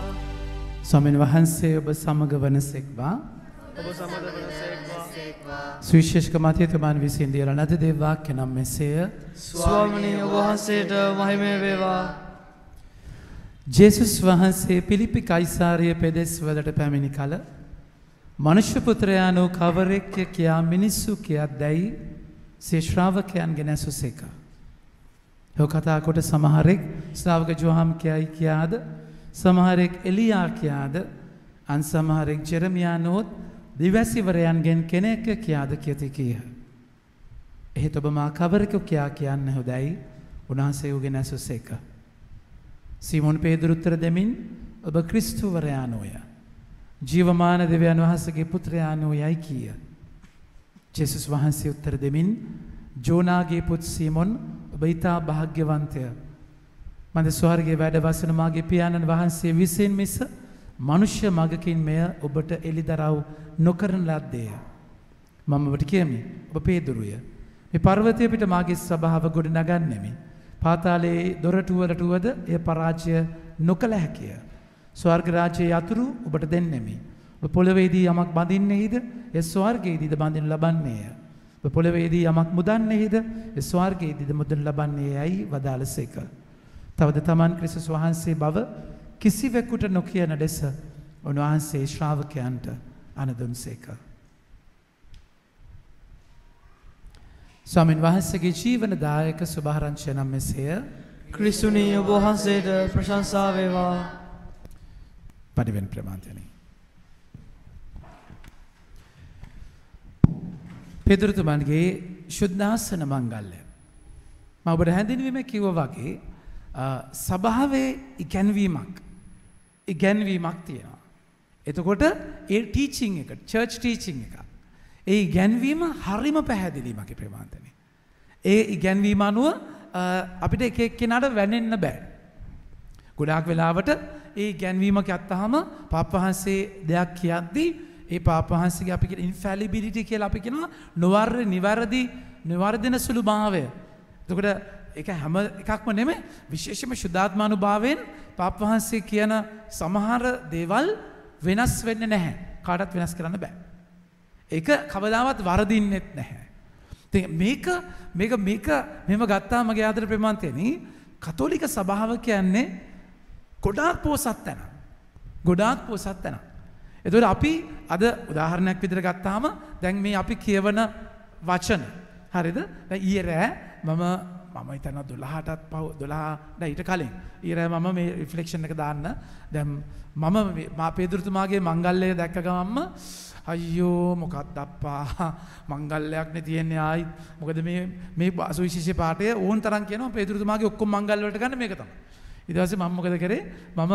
ස්වාමීන් වහන්සේ ඔබ සමග වනසේක්වා. ඔබ සමග වනසේක්වා. සුවිශේෂක මතයතුමන් විසින් ලියන ලද දේ වාක්‍ය නම් මෙසේය. ස්වාමිනී ඔබ වහන්සේට මහිමය වේවා. ජේසුස් වහන්සේ පිලිපි කයිසාරිය පෙදෙස් වලට පැමිණි කල මනුෂ්‍ය පුත්‍රයාණෝ කවරෙක්ය කියා මිනිස්සු කියද්දැයි සිය ශ්‍රාවකයන්ගෙන් ඇසුසේක. ඔහු කතා කොට සමහරෙක් ශ්‍රාවක ජෝහම් කියයි කියාද, සමහරෙක් එලියා කියාද, අන් සමහරෙක් ජෙරමියා නොත් දිවැසිවරයන්ගෙන් කෙනෙක් කියාද කියති කීහ. එහෙත් ඔබ මා කවරෙකු කියා කියන්න හොදැයි උන්වහන්සේ ඔහුගෙන් ඇසුසේක. සීමොන් පේදුරු උත්තර දෙමින් ඔබ ක්‍රිස්තුවරයාණෝය, ජීවමාන දෙවියන් වහන්සේගේ පුත්‍රයාණෝයයි කීය. ජේසුස් වහන්සේ උත්තර දෙමින් ජෝනාගේ පුත් සීමොන් ඔබ ඊතා භාග්‍යවන්තය. මන්ද ස්වර්ගයේ වැඩ වසන මාගේ පියාණන් වහන්සේ විසින් මිස මනුෂ්‍ය මගකින් මෙය ඔබට එළිදරව් නොකරන ලද්දේය. මම ඔබට කියමි ඔබ පේදුරුය. මේ පර්වතය පිට මාගේ සභාව ගොඩ නගන්නෙමි. පාතාලයේ දොරටුවලට වුවද එය පරාජය නොකළ හැකිය. ස්වර්ග රාජ්‍යයේ යතුරු ඔබට දෙන්නෙමි. ඔබ පොළොවේදී යමක් බඳින්නේද ඒ ස්වර්ගයේදීද බඳිනු ලබන්නේය. ඔබ පොළොවේදී යමක් මුදන්නේද ඒ ස්වර්ගයේදීද මුදනු ලබන්නේයයි වදාළසේක. තවද තමන් ක්‍රිස්තුස් වහන්සේ බව කිසිවෙකුට නොකියන ලෙස උන්වහන්සේ ශ්‍රාවකයන්ට අනදුන්සේක. ස්වාමීන් වහන්සේගේ ජීවනදායක සුභාරංචිය නම් මෙසේය. ක්‍රිස්තුනී ඔබ වහන්සේට ප්‍රශංසා වේවා. පඩිවෙන් ප්‍රමාන්තයනි. පෙදුරුතුමන්ගේ ශුද්ධාසන මංගල්‍ය. මම ඔබට හැඳින්වීම කිව්වා වගේ සභාවේ ඉගැන්වීමක් ඉගැන්වීමක් තියෙනවා. එතකොට ඒ ටීචිං එක, චර්ච් ටීචිං එක. ඒ ඉගැන්වීම හරිම පැහැදිලි මගේ ප්‍රමාන්තනේ. ඒ ඉගැන්වීම අනුව අපිට එක එක්කෙනාට වැනෙන්න බෑ. ගොඩාක් වෙලාවට ඒ ඉගැන්වීම ගත්තාම පාප වහන්සේ දෙයක් කියද්දී ඒ පාප වහන්සේගේ අපි කියන ඉන්ෆැලිබිලිටි කියලා අපි කියනවා නොවර නිවැරදි නිවර්ධන සුළු භාවය. එතකොට ඒක හැම එකක්ම නෙමෙයි, විශේෂයෙන්ම ශුද්ධාත්මානුභාවයෙන් පාප වහන්සේ කියන සමහර දේවල් වෙනස් වෙන්නේ නැහැ. කාටවත් වෙනස් කරන්න බෑ. ඒක කවදාවත් වරදින්නෙත් නැහැ. ඉතින් මේක මේක මේක මෙහෙම ගත්තාම මගේ ආදර ප්‍රමාන්තයනි කතෝලික සභාව කියන්නේ ගොඩාක් පොසත් තැන. ගොඩාක් පොසත් තැන. එතකොට අපි අද උදාහරණයක් විදිහට ගත්තාම දැන් මේ අපි කියවන වචන හරිද? දැන් ඊයේ රෑ මම මම හිතනවා දොළහටත් පව දොළහ දැන් ඊට කලින් ඊයේ රෑ මම මේ රිෆ්ලෙක්ෂන් එක දාන්න දැන් මම මා පේදුරුතුමාගේ මංගල්‍යය දැක්ක ගමන්ම අයියෝ මොකක්ද අප්පා මංගල්‍යයක් නේ තියෙන්නේ ආයි මොකද මේ මේ සුවිශේෂී පාඨය ඕන් තරම් කියනවා පේදුරුතුමාගේ ඔක්කොම මංගල්‍ය වලට ගන්න මේක තමයි. ඊට පස්සේ මම මොකද කරේ මම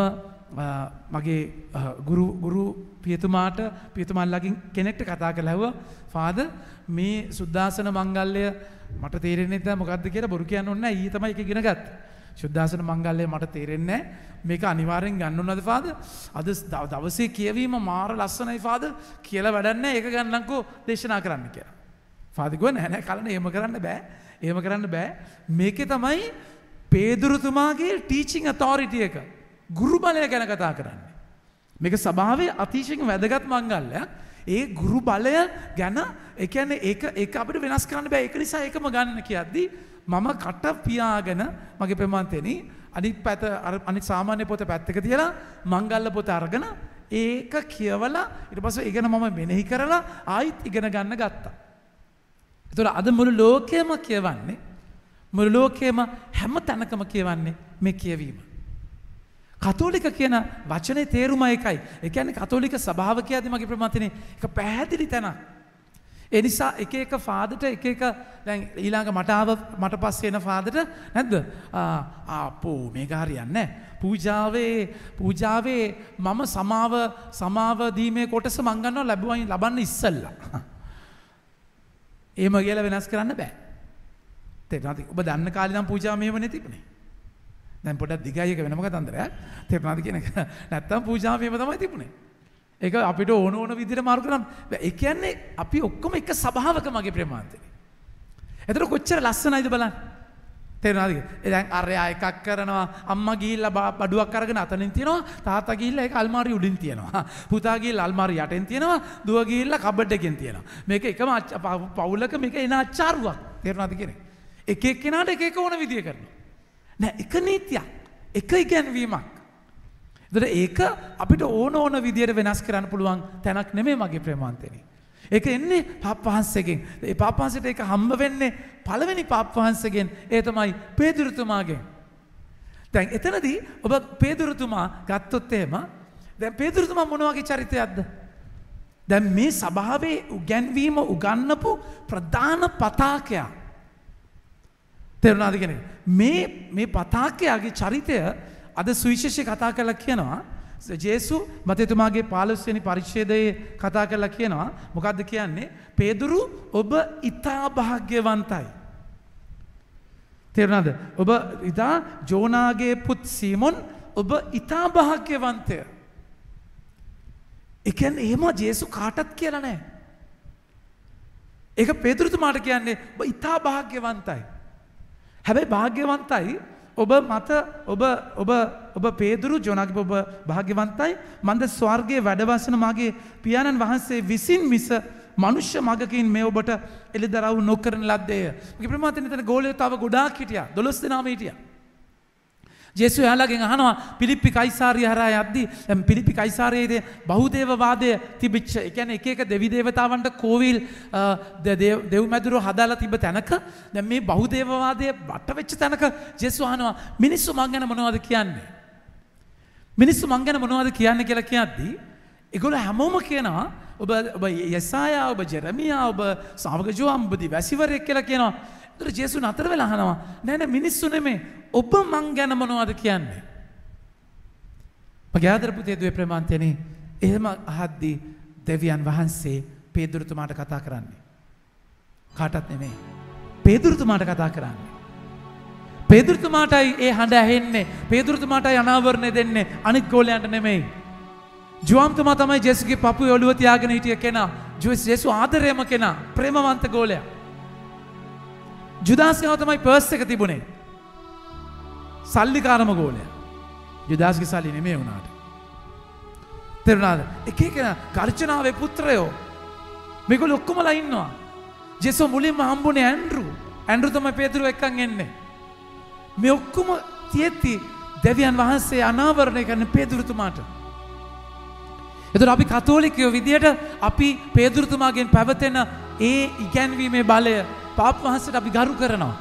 මගේ ගුරු ගුරු පියතුමාට පියතුමන්ලාගෙන් කෙනෙක්ට කතා කරලා ඇහුවා ෆාදර් මේ සුද්ධාසන මංගල්‍ය මට තේරෙන්නේ නැහැ මොකද්ද කියලා බොරු කියන්න ඕනේ නැහැ ඊයේ තමයි ඒක ඉගෙන ගත්තේ. සුද්ධාසන මංගල්‍ය මට තේරෙන්නේ නැහැ මේක අනිවාර්යෙන් ගන්න ඕනද ෆාදර්? අද දවසේ කියවීම මාර ලස්සනයි ෆාදර් කියලා වැඩක් නැහැ ඒක ගන්නම්කෝ දේශනා කරන්න කියලා. ෆාදර් ගෝ නෑ නෑ කලන එහෙම කරන්න බෑ. එහෙම කරන්න බෑ. මේකේ තමයි පේදුරුතුමාගේ ටීචිං ඔතොරිටි එක ගුරු බලය ගැන කතා කරන්නේ. මේක සභාවේ අතිශයින් වැදගත් මංගල්‍යයක්. ඒ ගුරු බලය ගැන ඒ කියන්නේ ඒක ඒක අපිට වෙනස් කරන්න බෑ. ඒක නිසා ඒකම ගන්න කියද්දි මම කට පියාගෙන මගේ ප්‍රමාන්තේනි අනිත් පැත අනිත් සාමාන්‍ය පොත පැත්තක තියලා මංගල්‍ය පොත අරගෙන ඒක කියවලා ඊට පස්සේ ඉගෙන මම මෙනෙහි කරලා ආයිත් ඉගෙන ගන්න ගත්තා. ඒතකොට අද මුළු ලෝකෙම කියවන්නේ මුළු ලෝකෙම හැම තැනකම කියවන්නේ මේ කියවීම. කතෝලික කියන වචනේ තේරුම එකයි. ඒ කියන්නේ කතෝලික සභාව කියද්දි මගේ ප්‍රමාණතනේ ඒක පැහැදිලි තැනක්. ඒ නිසා එක එක ෆාදර්ට එක එක දැන් ඊළඟ මට ආව මට පස්සේ එන ෆාදර්ට නැද්ද? ආපෝ මේක හරියන්නේ නැහැ. පූජාවේ පූජාවේ මම සමාව සමාව දීමේ කොටස මං ගන්නවා ලැබුවයි ලබන්න ඉස්සෙල්ලා. එහෙම කියලා වෙනස් කරන්න බෑ. තේරුණාද? ඔබ දන්න කාලේ නම් පූජාව මෙහෙම නේ තිබුණේ. දැන් පොඩක් දිගයි එක වෙනම කතන්දරයක්. තේරුණාද කියන එක? නැත්තම් පූජාව මෙහෙම තමයි තිබුණේ. ඒක අපිට ඕන ඕන විදිහට මාරු කරන්න. ඒ කියන්නේ අපි ඔක්කොම එක සභාවක මගේ ප්‍රමාන්තේ. එතකොට කොච්චර ලස්සනයිද බලන්න. තේරුණාද? දැන් අරයා එකක් කරනවා අම්මා ගිහිල්ලා බඩුවක් අරගෙන අතනින් තියනවා තාත්තා ගිහිල්ලා ඒක අල්මාරිය උඩින් තියනවා පුතා ගිහිල්ලා අල්මාරිය යටින් තියනවා දුව ගිහිල්ලා කබඩ් එකෙන් තියනවා මේක එකම පවුලක මේක එන අච්චාරුවක් තේරුණාද කියන්නේ එක එක්කෙනාට එක එක ඕන විදිය කරනවා නෑ එක නීතියක් එක ඉගැන්වීමක් ඒතර ඒක අපිට ඕන ඕන විදියට වෙනස් කරන්න පුළුවන් තැනක් නෙමෙයි මගේ ප්‍රේමාන්තේනි ඒක එන්නේ පාපවහන්සේගෙන්. ඒ පාපවහන්සේට ඒක හම්බ වෙන්නේ පළවෙනි පාපවහන්සේගෙන්. ඒ තමයි පේදුරුතුමාගෙන්. දැන් එතනදී ඔබ පේදුරුතුමා ගත්තොත් එහෙම දැන් පේදුරුතුමා මොන වගේ චරිතයක්ද? දැන් මේ සභාවේ උගන්වීම උගන්නපු ප්‍රධාන පතාකයා. තේරුණාද කියන්නේ? මේ මේ පතාකයාගේ චරිතය අද සුවිශේෂී කතා කරලා කියනවා ජේසු මතේතුමාගේ පළොස් වෙනි පරිච්ඡේදයේ කතා කරලා කියනවා මොකද්ද කියන්නේ පේදුරු ඔබ ඊතා භාග්‍යවන්තයි තේරුණාද ඔබ ඊතා ජෝනාගේ පුත් සීමොන් ඔබ ඊතා භාග්‍යවන්තය ඒ කියන්නේ එහෙම ජේසු කාටත් කියලා නැහැ ඒක පේදුරුතුමාට කියන්නේ ඔබ ඊතා භාග්‍යවන්තයි හැබැයි භාග්‍යවන්තයි ඔබ මත ඔබ ඔබ ඔබ පේදුරු ජෝනාගේ ඔබ භාග්‍යවන්තයි මන්ද ස්වර්ගයේ වැඩවසන මාගේ පියාණන් වහන්සේ විසින් මිස මනුෂ්‍ය මගකින් මේ ඔබට එළිදරව් නොකරන ලද්දේය. මගේ ප්‍රමාතෙන් එතන ගෝලියෝ තව ගොඩාක් හිටියා. දොළොස් දෙනාම හිටියා. ජේසු එයාලගෙන් අහනවා පිලිප්පි කයිසාරිය හරහා යද්දී දැන් පිලිප්පි කයිසාරියේදී බහුදේවවාදය තිබිච්ච ඒ කියන්නේ එක එක දෙවි දේවතාවන්ට කෝවිල් දෙව් මැදුරු හදාලා තිබ්බ තැනක දැන් මේ බහුදේවවාදය වට වෙච්ච තැනක ජේසු අහනවා මිනිස්සු මං ගැන මොනවද කියන්නේ මිනිස්සු මං ගැන මොනවද කියන්නේ කියලා කියද්දී ඒගොල්ලෝ හැමෝම කියනවා ඔබ ඔබ යෙසායා ඔබ ජෙරමියා ඔබ ශ්‍රාවක ජෝවාන් ඔබ දිවැසිවරයෙක් කියලා කියනවා ඒතර ජේසු නතර වෙලා අහනවා නෑ නෑ මිනිස්සු නෙමේ ඔබ මං ගැන මොනවද කියන්නේ මගේ ආදර පුතේ දුවේ ප්‍රේමාන්තයනි එහෙම අහද්දී දෙවියන් වහන්සේ පේදුරුතුමාට කතා කරන්නේ කාටත් නෙමෙයි පේදුරුතුමාට කතා කරන්නේ පේදුරුතුමාටයි ඒ හඬ ඇහෙන්නේ පේදුරුතුමාටයි අනාවරණය දෙන්නේ අනිත් ගෝලයන්ට නෙමෙයි ජෝම්තුමා තමයි ජේසුගේ පපුවේ ඔළුව තියාගෙන හිටිය කෙනා ජේසු ආදරයම කෙනා ප්‍රේමවන්ත ගෝලයා ජුදාස් ගාව තමයි පර්ස් එක තිබුණේ සල්ලිකාරම ගෝලයා ජුදාස්ගේ සල්ලි නෙමෙයි වුණාට තේරුණාද එක එක ගර්ජනාවේ පුත්‍රයෝ මේගොල්ලෝ ඔක්කොමලා ඉන්නවා ජේසු මුලින්ම හම්බුනේ ඇන්ඩ්‍රු ඇන්ඩ්‍රු තමයි පේතුරු එක්කන් එන්නේ මේ ඔක්කොම තියෙද්දි දෙවියන් වහන්සේ අනාවරණය කරන පේතුරුතුමාට එතකොට අපි කතෝලිකයෝ විදියට අපි පේතුරුතුමාගෙන් පැවතෙන ඒ ඉගැන්වීමේ බලය පාප වහන්සේට අපි ගරු කරනවා.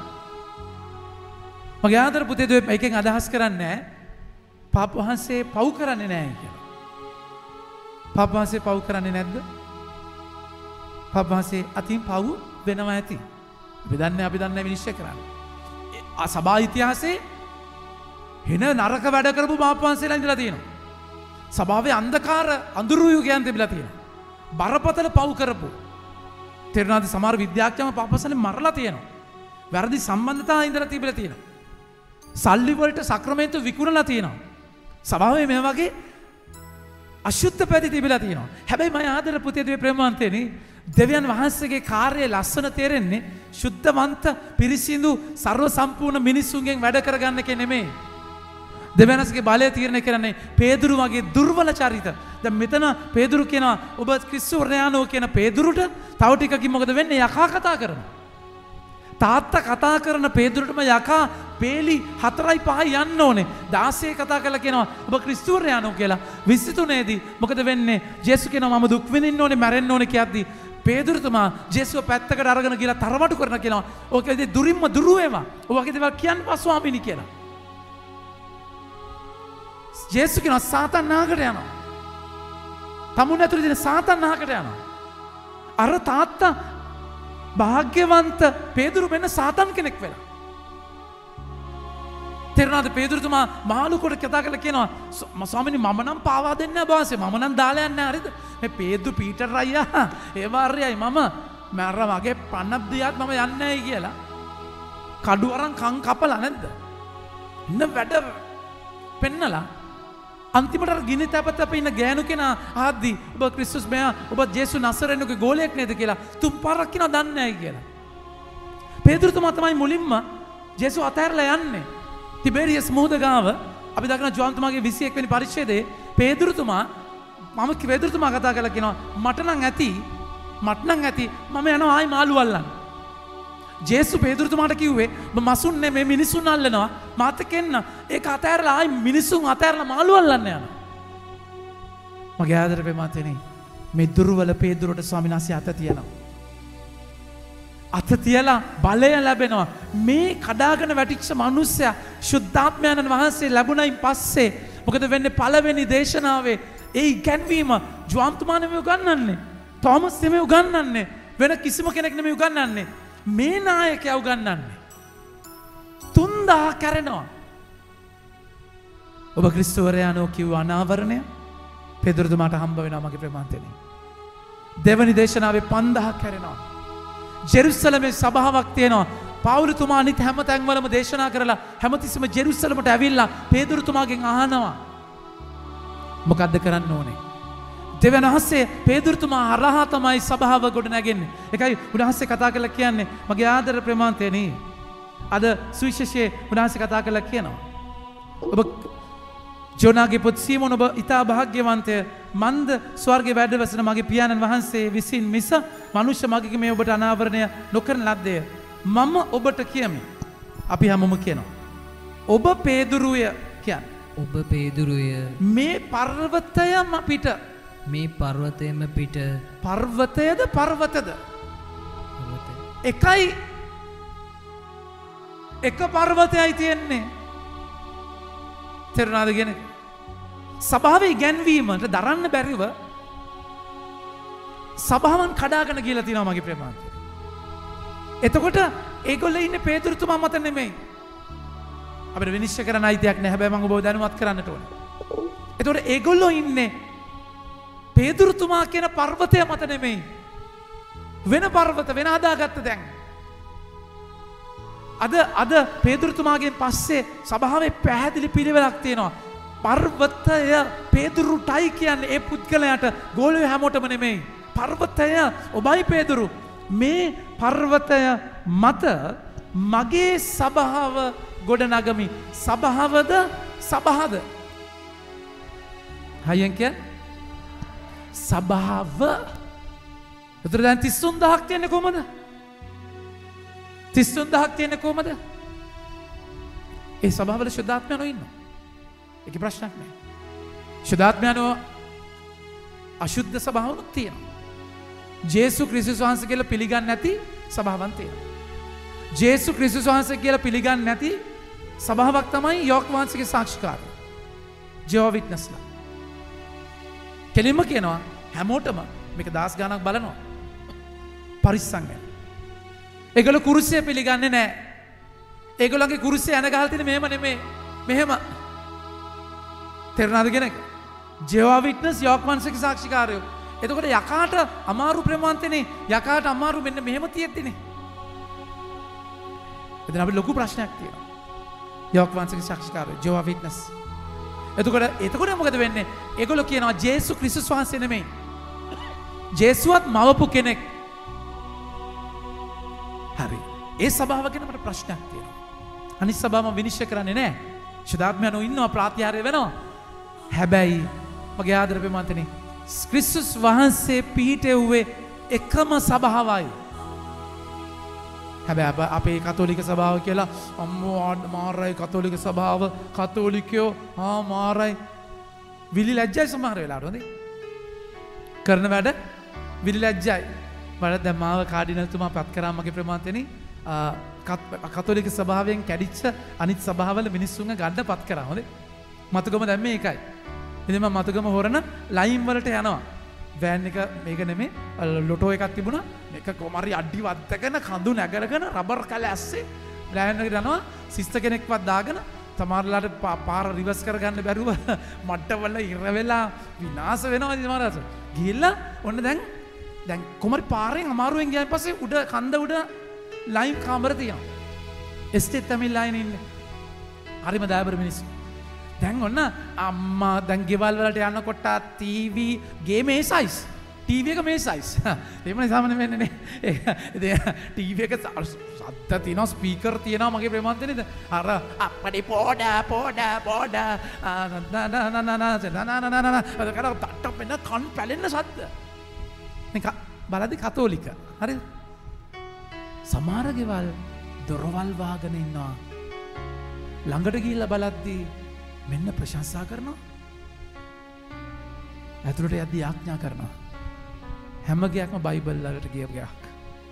මගේ ආදර පුතේ දුවේ එකෙන් අදහස් කරන්නේ පාප වහන්සේ පව් කරන්නේ නැහැ කියලා. පාප වහන්සේ පව් කරන්නේ නැද්ද? පාප වහන්සේ අතින් පව් වෙනවා ඇති. අපි දන්නේ අපි දන්නේ විනිශ්චය කරන්නේ. ආ සභා ඉතිහාසයේ වෙන නරක වැඩ කරපු පාප වහන්සේලා ඉඳලා තියෙනවා. සභාවේ අන්ධකාර අඳුරු යුගයන් තිබිලා තියෙනවා. බරපතල පව් කරපු තේරුණාද සමහර විද්‍යාඥයන් පාපසනේ මරලා තියෙනවා. වැරදි සම්බන්ධතා ඉඳලා තිබිලා තියෙනවා. සල්ලි වලට සක්‍රමේන්තු විකුණලා තියෙනවා. සභාවේ මේ වගේ අශුද්ධ පැති තිබිලා තියෙනවා. හැබැයි මම ආදර පුතේ දුවේ ප්‍රේමවන්තේනි දෙවියන් වහන්සේගේ කාර්යය ලස්සන තේරෙන්නේ සුද්ධවන්ත පිරිසිදු ਸਰව සම්පූර්ණ මිනිසුන්ගෙන් වැඩ කරගන්න එක නෙමෙයි. දෙවියන්ගේ බලය තීරණය කරන්නේ පේදුරු වගේ දුර්වල චරිත. දැන් මෙතන පේදුරු කියනවා ඔබ ක්‍රිස්තුවරයානෝ කියන පේදුරුට තව ටිකකින් මොකද වෙන්නේ? යකා කතා කරනවා. තාත්තා කතා කරන පේදුරුටම යකා පේලි හතරයි පහයි යන්න ඕනේ. දාසයේ කතා කරලා කියනවා ඔබ ක්‍රිස්තුවරයානෝ කියලා. විසි තුනේ දී මොකද වෙන්නේ? ජේසු කියනවා මම දුක් විඳින්න ඕනේ, මැරෙන්න ඕනේ කියද්දී පේදුරුතුමා ජේසුව පැත්තකට අරගෙන ගිහලා තරමටු කරන කියනවා. ඔකේ දුරින්ම දුරු වේවා. ඔබගේ දේවල් කියන්නපා ස්වාමීනි කියලා. ජේසු කියනවා සාතන් නාහකට යනවා. තමුන් ඇතුලේ තියෙන සාතන් නාහකට යනවා. අර තාත්තා භාග්‍යවන්ත පේදුරු වෙන සාතන් කෙනෙක් වෙලා. තේරුණාද? පේදුරුතුමා මාළු කොට කතා කරලා කියනවා ස්වාමීනි මම නම් පාවා දෙන්නේ නැහැ බාසේ. මම නම් දාලා යන්නේ නැහැ හරිද? මේ පේදු පීටර් අයියා ඒ වාර්යයි මම මර වගේ පන්නක් දියාත් මම යන්නේ නැහැ කියලා. කඩු අරන් කන් කපලා නැද්ද? ඉන්න වැඩ පෙන්නලා අන්තිමට ගිනි තැපත අපේ ඉන්න ගෑනු කෙනා ආද්දි ඔබ ක්‍රිස්තුස් මෙයා ඔබ ජේසු නසරෙනුගේ ගෝලයක් නේද කියලා තුන් පාරක් කියනවා දන්නේ නැහැ කියලා. පේදුරුතුමා තමයි මුලින්ම ජේසුස් අතහැරලා යන්නේ. තිබේරියස් මුහුද ගාව අපි දකින ජෝන්තුමාගේ විසිඑක වෙනි පරිච්ඡේදයේ පේදුරුතුමා මම පේදුරුතුමා කතා කරලා කියනවා මට නම් ඇති මට නම් ඇති මම යනවා ආයි මාළු අල්ලන්න. ජේසුස් පේදුරුතුමාට කිව්වේ ඔබ මසුන් නෙමෙයි මිනිසුන් අල්ලනවා මාත් එක්ක එන්න. ඒක අතහැරලා ආයි මිනිසුන් අතහැරලා මාළු අල්ලන්න යනවා. මගේ ආදරේ මාතේනේ මේ දුර්වල පේදුරුට ස්වාමීන් වහන්සේ අත තියනවා. අත තියලා බලය ලැබෙනවා. මේ කඩාගෙන වැටිච්ච මිනිස්සයා ශුද්ධාත්මයන් වහන්සේ ලැබුණයින් පස්සේ මොකද වෙන්නේ? පළවෙනි දේශනාවේ ඒ ඉගැන්වීම ජෝන්තුමා නෙමෙයි උගන්වන්නේ. තෝමස් නෙමෙයි උගන්වන්නේ. වෙන කිසිම කෙනෙක් නෙමෙයි උගන්වන්නේ. මේ නායකයා උගන්වන්නේ. තුන්දා කැරෙනවා. ඔබ ක්‍රිස්තුවරයානෝ කිව්ව අනාවරණය පේදුරුතුමාට හම්බ වෙනවා මගේ ප්‍රේමාන්තනේ. දෙවනි දේශනාවේ පන්දහක් කැරෙනවා. ජෙරුසලමේ සභාවක් තියෙනවා. පවුලතුමා අනිත් හැම තැන්වලම දේශනා කරලා හැමතිස්සෙම ජෙරුසලමට ඇවිල්ලා පේදුරුතුමාගෙන් අහනවා මොකද්ද කරන්න ඕනේ? දෙවියන් වහන්සේ පේදුරුතුමා හරහා තමයි සභාව ගොඩ නැගෙන්නේ. ඒකයි උන්වහන්සේ කතා කරලා කියන්නේ මගේ ආදර ප්‍රේමාන්තයනි. අද සුවිශේෂයේ උන්වහන්සේ කතා කරලා කියනවා. ඔබ ජෝනාගේ පුත් සීමෝන් ඔබ ඉතා භාග්‍යවන්තය. මන්ද ස්වර්ගයේ වැඩවසන මගේ පියාණන් වහන්සේ විසින් මිස මනුෂ්‍ය මගගේ මේ ඔබට අනාවරණය නොකරන ලද්දේ. මම ඔබට කියමි. අපි හැමෝම කියනවා. ඔබ පේදුරුය කියන්නේ. ඔබ පේදුරුය මේ පර්වතයම පිට. මේ පර්වතයම පිට. පර්වතයද පර්වතද? එකයි එක පර්වතයයි තියෙන්නේ. තේරුණාද කියන්නේ? සභාවේ ඉගැන්වීමට දරන්න බැරිව සභාවන් කඩාගෙන ගිහලා තියෙනවා මගේ ප්‍රේමාන්තය. එතකොට ඒගොල්ලෝ ඉන්නේ පේදුරුතුමා මත නෙමෙයි. අපිට විනිශ්චය කරන්න අයිතියක් නැහැ. හැබැයි මම ඔබව දැනුවත් කරන්නට ඕනේ. එතකොට ඒගොල්ලෝ ඉන්නේ පේදුරුතුමා කියන පර්වතය මත නෙමෙයි. වෙන පර්වත වෙන හදාගත්ත දැන්. අද අද පේදුරුතුමාගෙන් පස්සේ සභාවේ පැහැදිලි පිළිවෙලක් තියෙනවා. පර්වතය පේදුරුටයි කියන්නේ ඒ පුද්ගලයාට ගෝලයේ හැමෝටම නෙමෙයි. පර්වතය ඔබයි පේදුරු. මේ පර්වතය මත මගේ සභාව ගොඩ නගමි. සභාවද සභාද? හයියෙන් කිය. සභාව. එතකොට දැන් තිස් තුන් දහසක් තියන්නේ කොහමද? තිස් තුන් දහසක් තියන්නේ කොහමද? ඒ සභාවල ශුද්ධාත්මයන්ෝ ඉන්නවා. ඒක ප්‍රශ්නයක් නෑ. ශුද්ධාත්මයන්ෝ අශුද්ධ සභාවනුත් තියෙනවා. ජේසු ක්‍රිස්තුස් වහන්සේ කියලා පිළිගන්නේ නැති සභාවන් තියෙනවා. ජේසු ක්‍රිස්තුස් වහන්සේ කියලා පිළිගන්නේ නැති සභාවක් තමයි යෝක් වහන්සේගේ සාක්ෂිකාරය. ජෙහෝවා විට්නස්ලා. කෙලින්ම කියනවා හැමෝටම මේක දහස් ගණක් බලනවා. පරිස්සම් වෙන්න. ඒගොල්ලෝ කුරුසිය පිළිගන්නේ නැහැ. ඒගොල්ලන්ගේ කුරුසිය යන ගහලා තියෙන මෙහෙම නෙමෙයි. මෙහෙම. තේරුණාද කියන එක? ජෙහෝවා විට්නස් යෝක් වහන්සේගේ සාක්ෂිකාරයෝ. එතකොට යකාට අමාරු ප්‍රේමාන්තනේ යකාට අමාරු මෙන්න මෙහෙම තියෙද්දිනේ. එතන අපි ලොකු ප්‍රශ්නයක් තියෙනවා. යෝක් වහන්සේගේ සාක්ෂිකාරයෝ ජෙහෝවා විට්නස්. එතකොට එතකොට මොකද වෙන්නේ? ඒගොල්ලෝ කියනවා ජේසු ක්‍රිස්තුස් වහන්සේ නෙමෙයි. ජේසුවත් මවපු කෙනෙක්. හරි. ඒ සභාව ගැන මට ප්‍රශ්නයක් තියෙනවා. අනිත් සභාවම විනිශ්චය කරන්නේ නැහැ. ශුද්ධාත්මයන්ෝ ඉන්නවා ප්‍රාත්‍යාරය වෙනවා. හැබැයි මගේ ආදර ප්‍රේමාන්තනේ ක්‍රිස්තුස් වහන්සේ පිහිටෙව්වේ එකම සභාවයි. හැබැයි අපේ කතෝලික සභාව කියලා අම්මෝ මාරයි කතෝලික සභාව කතෝලිකයෝ ආ මාරයි විලි ලැජ්ජයි සමහර වෙලාවට හොඳේ කරන වැඩ විලි ලැජ්ජයි. මට දැන් මාව කාඩිනල්තුමා පත් කරා මගේ ප්‍රේමාන්තනේ කතෝලික සභාවෙන් කැඩිච්ච අනිත් සභාවල මිනිස්සුන්ව ගන්න පත් කරා. හොඳේ මතුගම දැන් මේකයි. ඉතින් මම මතුගම හොරන ලයින් වලට යනවා. වෑන් එක මේක නෙමෙයි ලොටෝ එකක් තිබුණා. මේක කොමාරි අඩි වත්තගෙන කඳු නැගරගෙන රබර් කැල ඇස්සේ ලෑන් එකට යනවා. සිස්ටර් කෙනෙක්වත් දාගෙන තමාරලාට පාර රිවර්ස් කරගන්න බැරුව මට්ටවල ඉර වෙලා විනාශ වෙනවා ඉතින් මහරජ. ගිහිල්ලා ඔන්න දැන් දැන් කොමාරි පාරෙන් අමාරුවෙන් ගියාන් පස්සේ උඩ කන්ද උඩ ලයින් කාමර තියෙනවා. එස්ටේට් තමයි ලයින් ඉන්නේ. හරිම දායබර මිනිස්සු. දැන් ඔන්න අම්මා දැන් ගෙවල් වලට යනකොට ටීවී ගේම් ඒ සයිස් ටීවී එක මේ සයිස්. එහෙමනේ සාමාන්‍ය වෙන්නේ නේ. ඉතින් ටීවී එක සද්ද තියෙනවා ස්පීකර් තියෙනවා මගේ ප්‍රේමන්ත නේද? අර අපඩි පොඩා පොඩා පොඩා නා නා නා නා නා නා නා අර කර තට්ට වෙන කන් පැලෙන්න සද්ද. නික බලද්දි කතෝලික. හරිද? සමහර ගෙවල් දොරවල් වහගෙන ඉන්නවා. ළඟට ගිහිල්ලා බලද්දි මෙන්න ප්‍රශංසා කරනවා. ඇතුළට යද්දී ආඥා කරනවා. හැම ගයක්ම බයිබල් වලට ගිය ගයක්.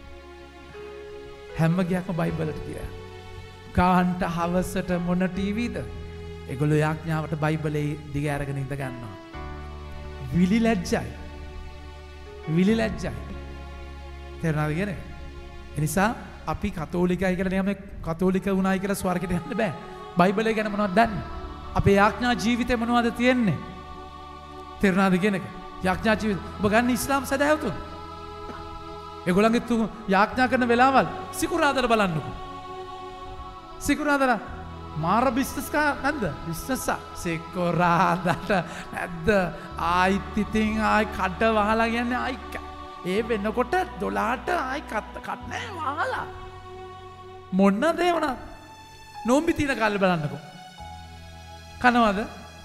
හැම ගයක්ම බයිබලට ගිය. කාන්ට හවසට මොන ටීවීද? ඒගොල්ලෝ ආඥාවට බයිබලේ දිග අරගෙන ඉඳ ගන්නවා. විලි ලැජ්ජයි. විලි ලැජ්ජයි. තේරුණාද කියන්නේ? ඒ නිසා අපි කතෝලිකයි කියලා නියම කතෝලික වුණායි කියලා ස්වර්ගයට යන්න බෑ. බයිබලය ගැන මොනවද දන්නේ? අපේ යාඥා ජීවිතේ මොනවද තියෙන්නේ? තේරුණාද කියන එක? යාඥා ජීවිත ඔබ ගන්න ඉස්ලාම් සදාවතුන්. ඒගොල්ලන්ගේ තු යාඥා කරන වෙලාවල් සිකුරාදා බලන්නකෝ. සිකුරාදා මාර බිස්නස් කා නැද්ද? බිස්නස් සිකුරාදාට නැද්ද? ආයිත් ඉතින් ආයි කඩ වහලා කියන්නේ ආයි ඒ වෙනකොට දොළහට ආයි කත් කත් නෑ වහලා. මොන දේ වුණා? නොම්බි තියෙන කාලේ බලන්නකෝ. කනවද?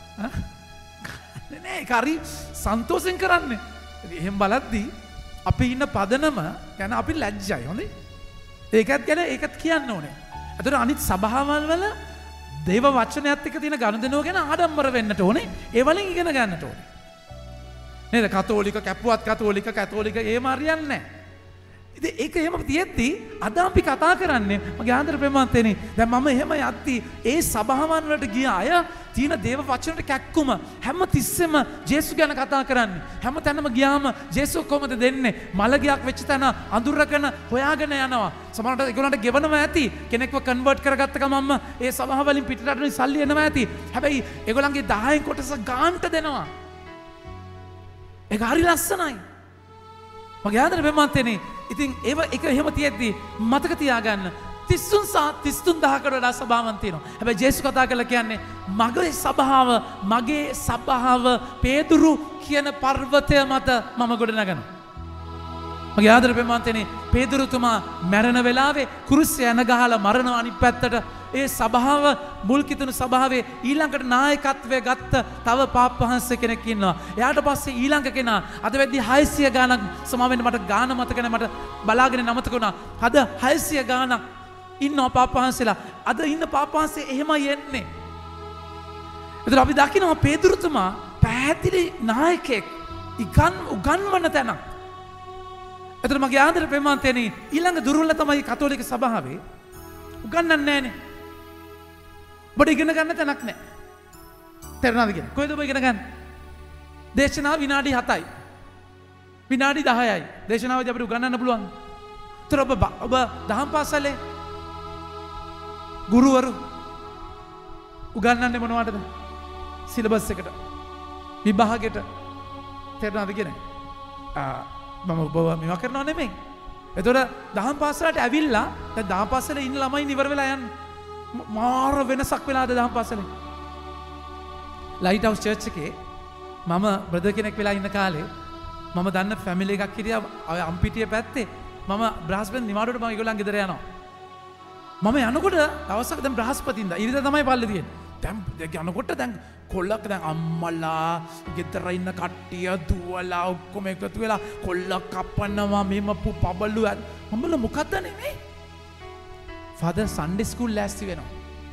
නෑ ඒක හරි සන්තෝෂෙන් කරන්නේ. එහෙම බලද්දී අපි ඉන්න පදනම ගැන අපි ලැජ්ජයි. හොඳේ. ඒකත් ගැන ඒකත් කියන්න ඕනේ. අතට අනිත් සභාවල් වල දේව වචනයත් එක්ක තියෙන ගනුදෙනුව ගැන ආඩම්බර වෙන්නට ඕනේ. ඒ වලින් ඉගෙන ගන්නට ඕනේ. නේද? කතෝලික කැපුවත් කතෝලික කතෝලික ඒම හරියන්නේ නැහැ. ඉතින් ඒක එහෙම තියෙද්දි අද අපි කතා කරන්නේ මගේ ආන්තර ප්‍රේමන්තේනේ. දැන් මම එහෙම යද්දි ඒ සභාවන් වලට ගිය අය තියෙන දේව වචනට කැක්කුම හැම තිස්සෙම ජේසුස් ගැන කතා කරන්නේ. හැම තැනම ගියාම ජේසුස් කොහොමද දෙන්නේ? මලගියක් වෙච්ච තැන අඳුරගෙන හොයාගෙන යනවා. සමහරවිට ඒගොල්ලන්ට ගෙවනවා ඇති. කෙනෙක්ව කන්වර්ට් කරගත්ත ගමන්ම ඒ සභාව වලින් පිටරට වලින් සල්ලි එනවා ඇති. හැබැයි ඒගොල්ලන්ගේ දහයෙන් කොටස ගාන්ට දෙනවා. ඒක හරි ලස්සනයි. මගේ ආදර ප්‍රේමන්තේනේ. ඉතින් ඒව එක එහෙම තියෙද්දි මතක තියාගන්න තිස්තුන් සහ තිස්තුන් දහකට වඩා සභාවන් තියෙනවා. හැබැයි ජේසුස් කතා කරලා කියන්නේ මගේ සභාව මගේ සභාව පේදුරු කියන පර්වතය මත මම ගොඩ නගනවා. මගේ ආදර ප්‍රේමන්තේනේ පේදුරුතුමා මැරෙන වෙලාවේ කුරුස්සේ යන ගහලා මරණ අනිත් පැත්තට ඒ සභාව මුල් කිතුණු සභාවේ ඊළඟට නායකත්වය ගත්ත තව පාප් වහන්සේ කෙනෙක් ඉන්නවා. එයාට පස්සේ ඊළඟ කෙනා අද වෙද්දි හයසිය ගාණක් සමාවෙන්න මට ගාණ මතක නැහැ මට බලාගෙන නමතක වුණා. අද හයසිය ගාණක් ඉන්නවා පාප් වහන්සේලා. අද ඉන්න පාප් වහන්සේ එහෙමයි එන්නේ. ඒතර අපි දකිනවා පේදුරුතුමා පැහැදිලි නායකයෙක් ඉගන් උගන්වන තැනක්. ඒතර මගේ ආදර ප්‍රේමන්තේනි ඊළඟ දුර්වල තමයි කතෝලික සභාවේ උගන්වන්නේ නැහනේ. ඔබට ඉගෙන ගන්න තැනක් නැහැ. තේරුණාද කියන්නේ? කොහෙද ඔබ ඉගෙන ගන්න? දේශනාව විනාඩි හතයි. විනාඩි දහයයි. දේශනාවදී අපිට උගන්වන්න පුළුවන්. ඒතර ඔබ ඔබ දහම් පාසලේ ගුරුවරු උගන්වන්නේ මොනවටද? සිලබස් එකට. විභාගෙට. තේරුණාද කියන්නේ? ආ මම ඔබව මේවා කරනව නෙමෙයි. එතකොට දහම් පාසලට ඇවිල්ලා දැන් දහම් පාසලේ ඉන්න ළමයි ඉවර වෙලා යන්නේ. මාර වෙනසක් වෙලාද දහම් පාසලේ. ලයිට් හවුස් චර්ච් එකේ මම බ්‍රදර් කෙනෙක් වෙලා ඉන්න කාලේ මම දන්න ෆැමිලි එකක් හිටියා ඔය අම්පිටිය පැත්තේ. මම බ්‍රහස්පති නිවාඩුවට මම ඒගොල්ලන් ගෙදර යනවා. මම යනකොට දවසක දැන් බ්‍රහස්පතින්දා ඉරිදා තමයි පල්ලේ තියෙන්නේ. දැන් යනකොට දැන් කොල්ලක් දැන් අම්මලා ගෙදර ඉන්න කට්ටිය දුවලා ඔක්කොම එකතු වෙලා කොල්ලක් කපනවා මෙම පබලු මමල මොකද්ද නෙමෙයි. ෆාදර් සන්ඩේ ස්කූල් ලෑස්ති වෙනවා.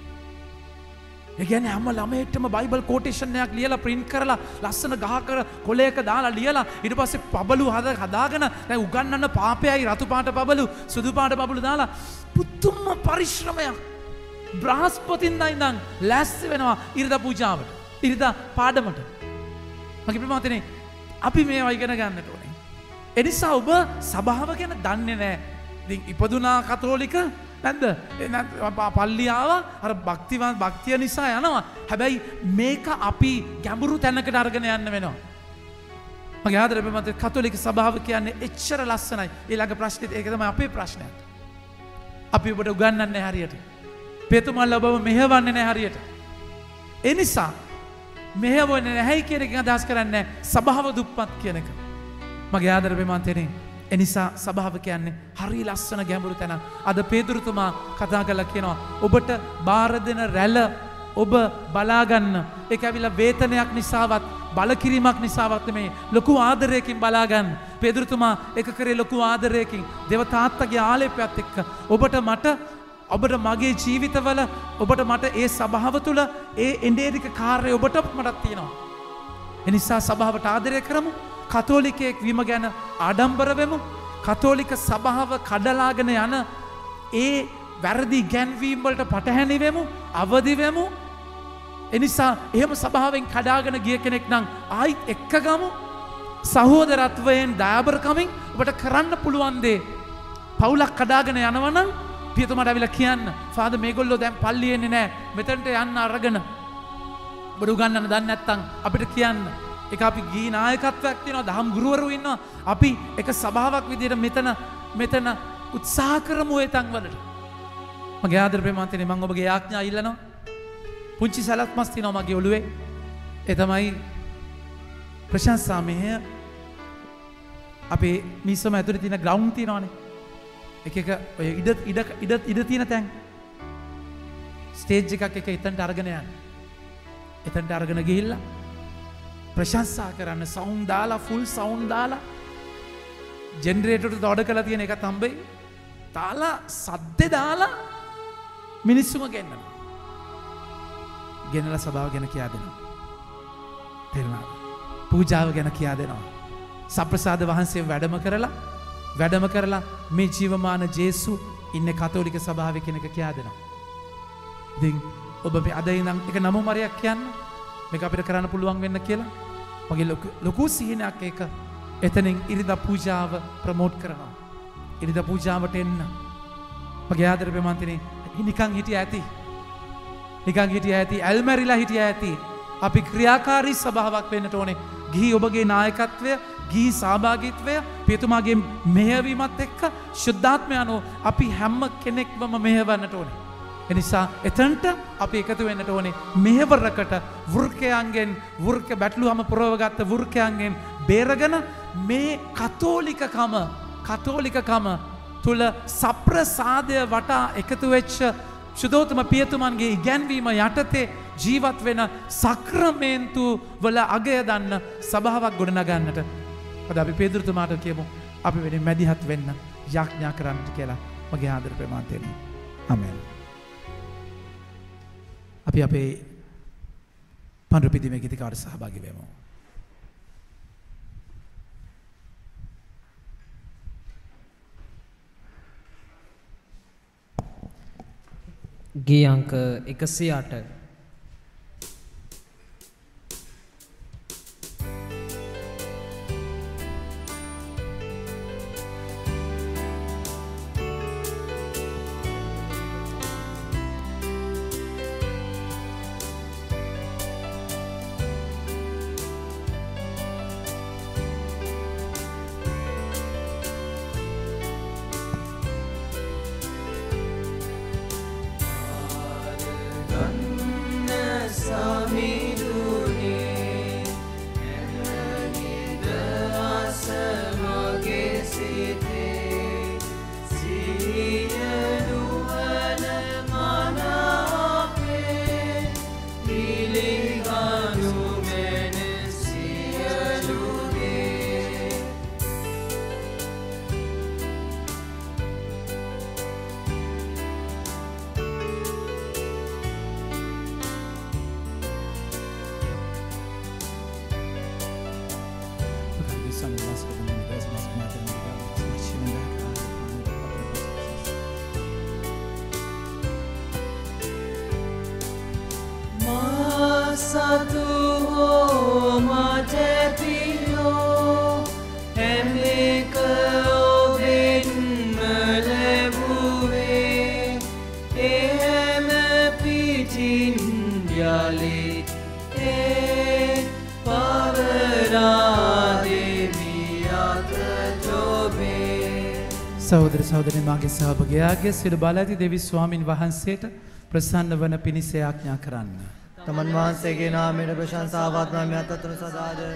ඒ කියන්නේ හැම ළමයෙක්ටම බයිබල් කොටේෂන් එකක් ලියලා print කරලා ලස්සන ගහක කොලයක දාලා ලියලා ඊට පස්සේ පබලු හදාගෙන දැන් උගන්වන්න පාපයයි රතු පාට පබලු සුදු පාට පබලු දාලා පුදුම පරිශ්‍රමයක්. බ්‍රහස්පතින්දා ඉඳන් ලෑස්ති වෙනවා ඉරිදා පූජාවට. ඉරිදා පාඩමට. මගේ ප්‍රමාතනේ අපි මේවා ඉගෙන ගන්නට ඕනේ. ඒ නිසා ඔබ සභාව ගැන දන්නේ නැහැ. ඉතින් ඉපදුනා කතෝලික නැද්ද? පල්ලි ආවා අර භක්තිවත් භක්තිය නිසා යනවා. හැබැයි මේක අපි ගැඹුරු තැනකට අරගෙන යන්න වෙනවා. මගේ ආදරේ ප්‍රමාතේ කතෝලික සභාව කියන්නේ එච්චර ලස්සනයි. ඊළඟ ප්‍රශ්නේ ඒක තමයි අපේ ප්‍රශ්නය. අපි ඔබට උගන්වන්නේ නැහැ හරියට. පේතුමල්ල ඔබව මෙහෙවන්නේ නැහැ හරියට. ඒ නිසා මෙහෙවන්නේ නැහැ කියන එක අදහස් කරන්නේ සභාව දුප්පත් කියන එක. මගේ ආදර ප්‍රේමාන්තයනේ එනිසා සභාව කියන්නේ හරි ලස්සන ගැඹුරු තැන. අද පේදුරුතුමා කතා කරලා කියනවා ඔබට බාර දෙන රැළ ඔබ බලාගන්න. ඒක ඇවිල්ලා වේතනයක් නිසාවත් බලකිරීමක් නිසාවත් මේ ලොකු ආදරයකින් බලාගන්න. පේදුරුතුමා ඒක කරේ ලොකු ආදරයකින් දේව තාත්තගේ ආලේපයත් එක්ක ඔබට මට ඔබට මගේ ජීවිතවල ඔබට මට ඒ සභාව තුළ ඒ එඬේරික කාර්යය ඔබට මටත් තියෙනවා. එනිසා සභාවට ආදරය කරමු. කතෝලිකයෙක් වීම ගැන ආඩම්බර වෙමු. කතෝලික සභාව කඩලාගෙන යන ඒ වැරදි ගැන්වීම් වලට පටහැනි වෙමු, අවදි වෙමු. එනිසා එහෙම සභාවෙන් කඩාගෙන ගිය කෙනෙක් නම් ආයිත් එක්ක ගමු. සහෝදරත්වයෙන් දයාබරකමින් ඔබට කරන්න පුළුවන් දේ පවුලක් කඩාගෙන යනවා නම් පියතුමාට අවිලා කියන්න ෆාදර් මේගොල්ලෝ දැන් පල්ලියේ එන්නේ නැහැ. මෙතනට යන්න අරගෙන ඔබට උගන්වන්න දන්නේ නැත්නම් අපිට කියන්න. ඒක අපි ගී නායකත්වයක් තියෙනවා, දහම් ගුරුවරු ඉන්නවා. අපි එක සභාවක් විදියට මෙතන මෙතන උත්සාහ කරමු ඒ තැන් වලට. මගේ ආදර ප්‍රේමාන්තනේ මම ඔබගේ යාඥා ඉල්ලනවා. පුංචි සලත් මස් තියෙනවා මගේ ඔළුවේ. ඒ තමයි ප්‍රශංසා මෙහෙය. අපේ මිස්සම ඇතුලේ තියෙන ග්‍රවුන්ඩ් තියෙනවානේ. එක එක ඔය ඉඩ ඉඩ ඉඩ ඉඩ තියෙන තැන්. ස්ටේජ් එකක් එක එතනට අරගෙන යන්න. එතනට අරගෙන ගිහිල්ලා ප්‍රශංසා කරන්න සවුන්ඩ් දාලා ෆුල් සවුන්ඩ් දාලා ජෙනරේටරට දොඩ කරලා තියෙන එකත් හම්බෙයි. දාලා සද්දේ දාලා මිනිස්සුම ගෙන්නනවා. ගෙනලා සභාව ගැන කියා දෙනවා. තේරුණාද? පූජාව ගැන කියා දෙනවා. සප්‍රසාද වහන්සේ වැඩම කරලා වැඩම කරලා මේ ජීවමාන ජේසු ඉන්නේ කතෝලික සභාවේ කෙනෙක් කියා දෙනවා. ඉතින් ඔබ මේ අද ඉඳන් එක නම මරයක් කියන්න මේක අපිට කරන්න පුළුවන් වෙන්න කියලා මගේ ලොකු සිහිනයක් ඒක එතනින් ඉරිදා පූජාව ප්‍රමෝට් කරනවා. ඉරිදා පූජාවට එන්න. මගේ ආදර ප්‍රේමාන්තනේ නිකන් හිටියා ඇති. නිකන් හිටියා ඇති. ඇල්මැරිලා හිටියා ඇති. අපි ක්‍රියාකාරී සභාවක් වෙන්නට ඕනේ. ගිහි ඔබගේ නායකත්වය, ගිහි සහභාගීත්වය, පියතුමාගේ මෙහෙයවීමත් එක්ක ශුද්ධාත්මය අනුව අපි හැම කෙනෙක්වම මෙහෙවන්නට ඕනේ. එනිසා එතනට අපි එකතු වෙන්නට ඕනේ. මෙහෙවරකට වෘකයන්ගෙන් වෘක බැටළුවම පුරවගත්ත වෘකයන්ගෙන් බේරගෙන මේ කතෝලිකකම කතෝලිකකම තුල සප්‍රසාදය වටා එකතු වෙච්ච සුදෝතම පියතුමන්ගේ ඉගැන්වීම යටතේ ජීවත් වෙන සක්‍රමේන්තු වල අගය දන්න සභාවක් ගොඩනගන්නට අද අපි පේදුරුතුමාට කියමු අපි වෙනින් මැදිහත් වෙන්න යාඥා කරන්නට කියලා මගේ ආදර ප්‍රේමාන්තයනි. ආමෙන්. අපි අපේ පඬු පිදීමේ ගීතිකාවට සහභාගී වෙමු. ගී අංක එකසිය අට. සහෝදර සහෝදරනි මාගේ සහභාගයාගේ සියලු බල ඇති දෙවි ස්වාමින් වහන්සේට ප්‍රසන්න වන පිණිස යාඥා කරන්න. තමන් වහන්සේගේ නාමයට ප්‍රශංසාවත් නාමයත් අතුරු සදාද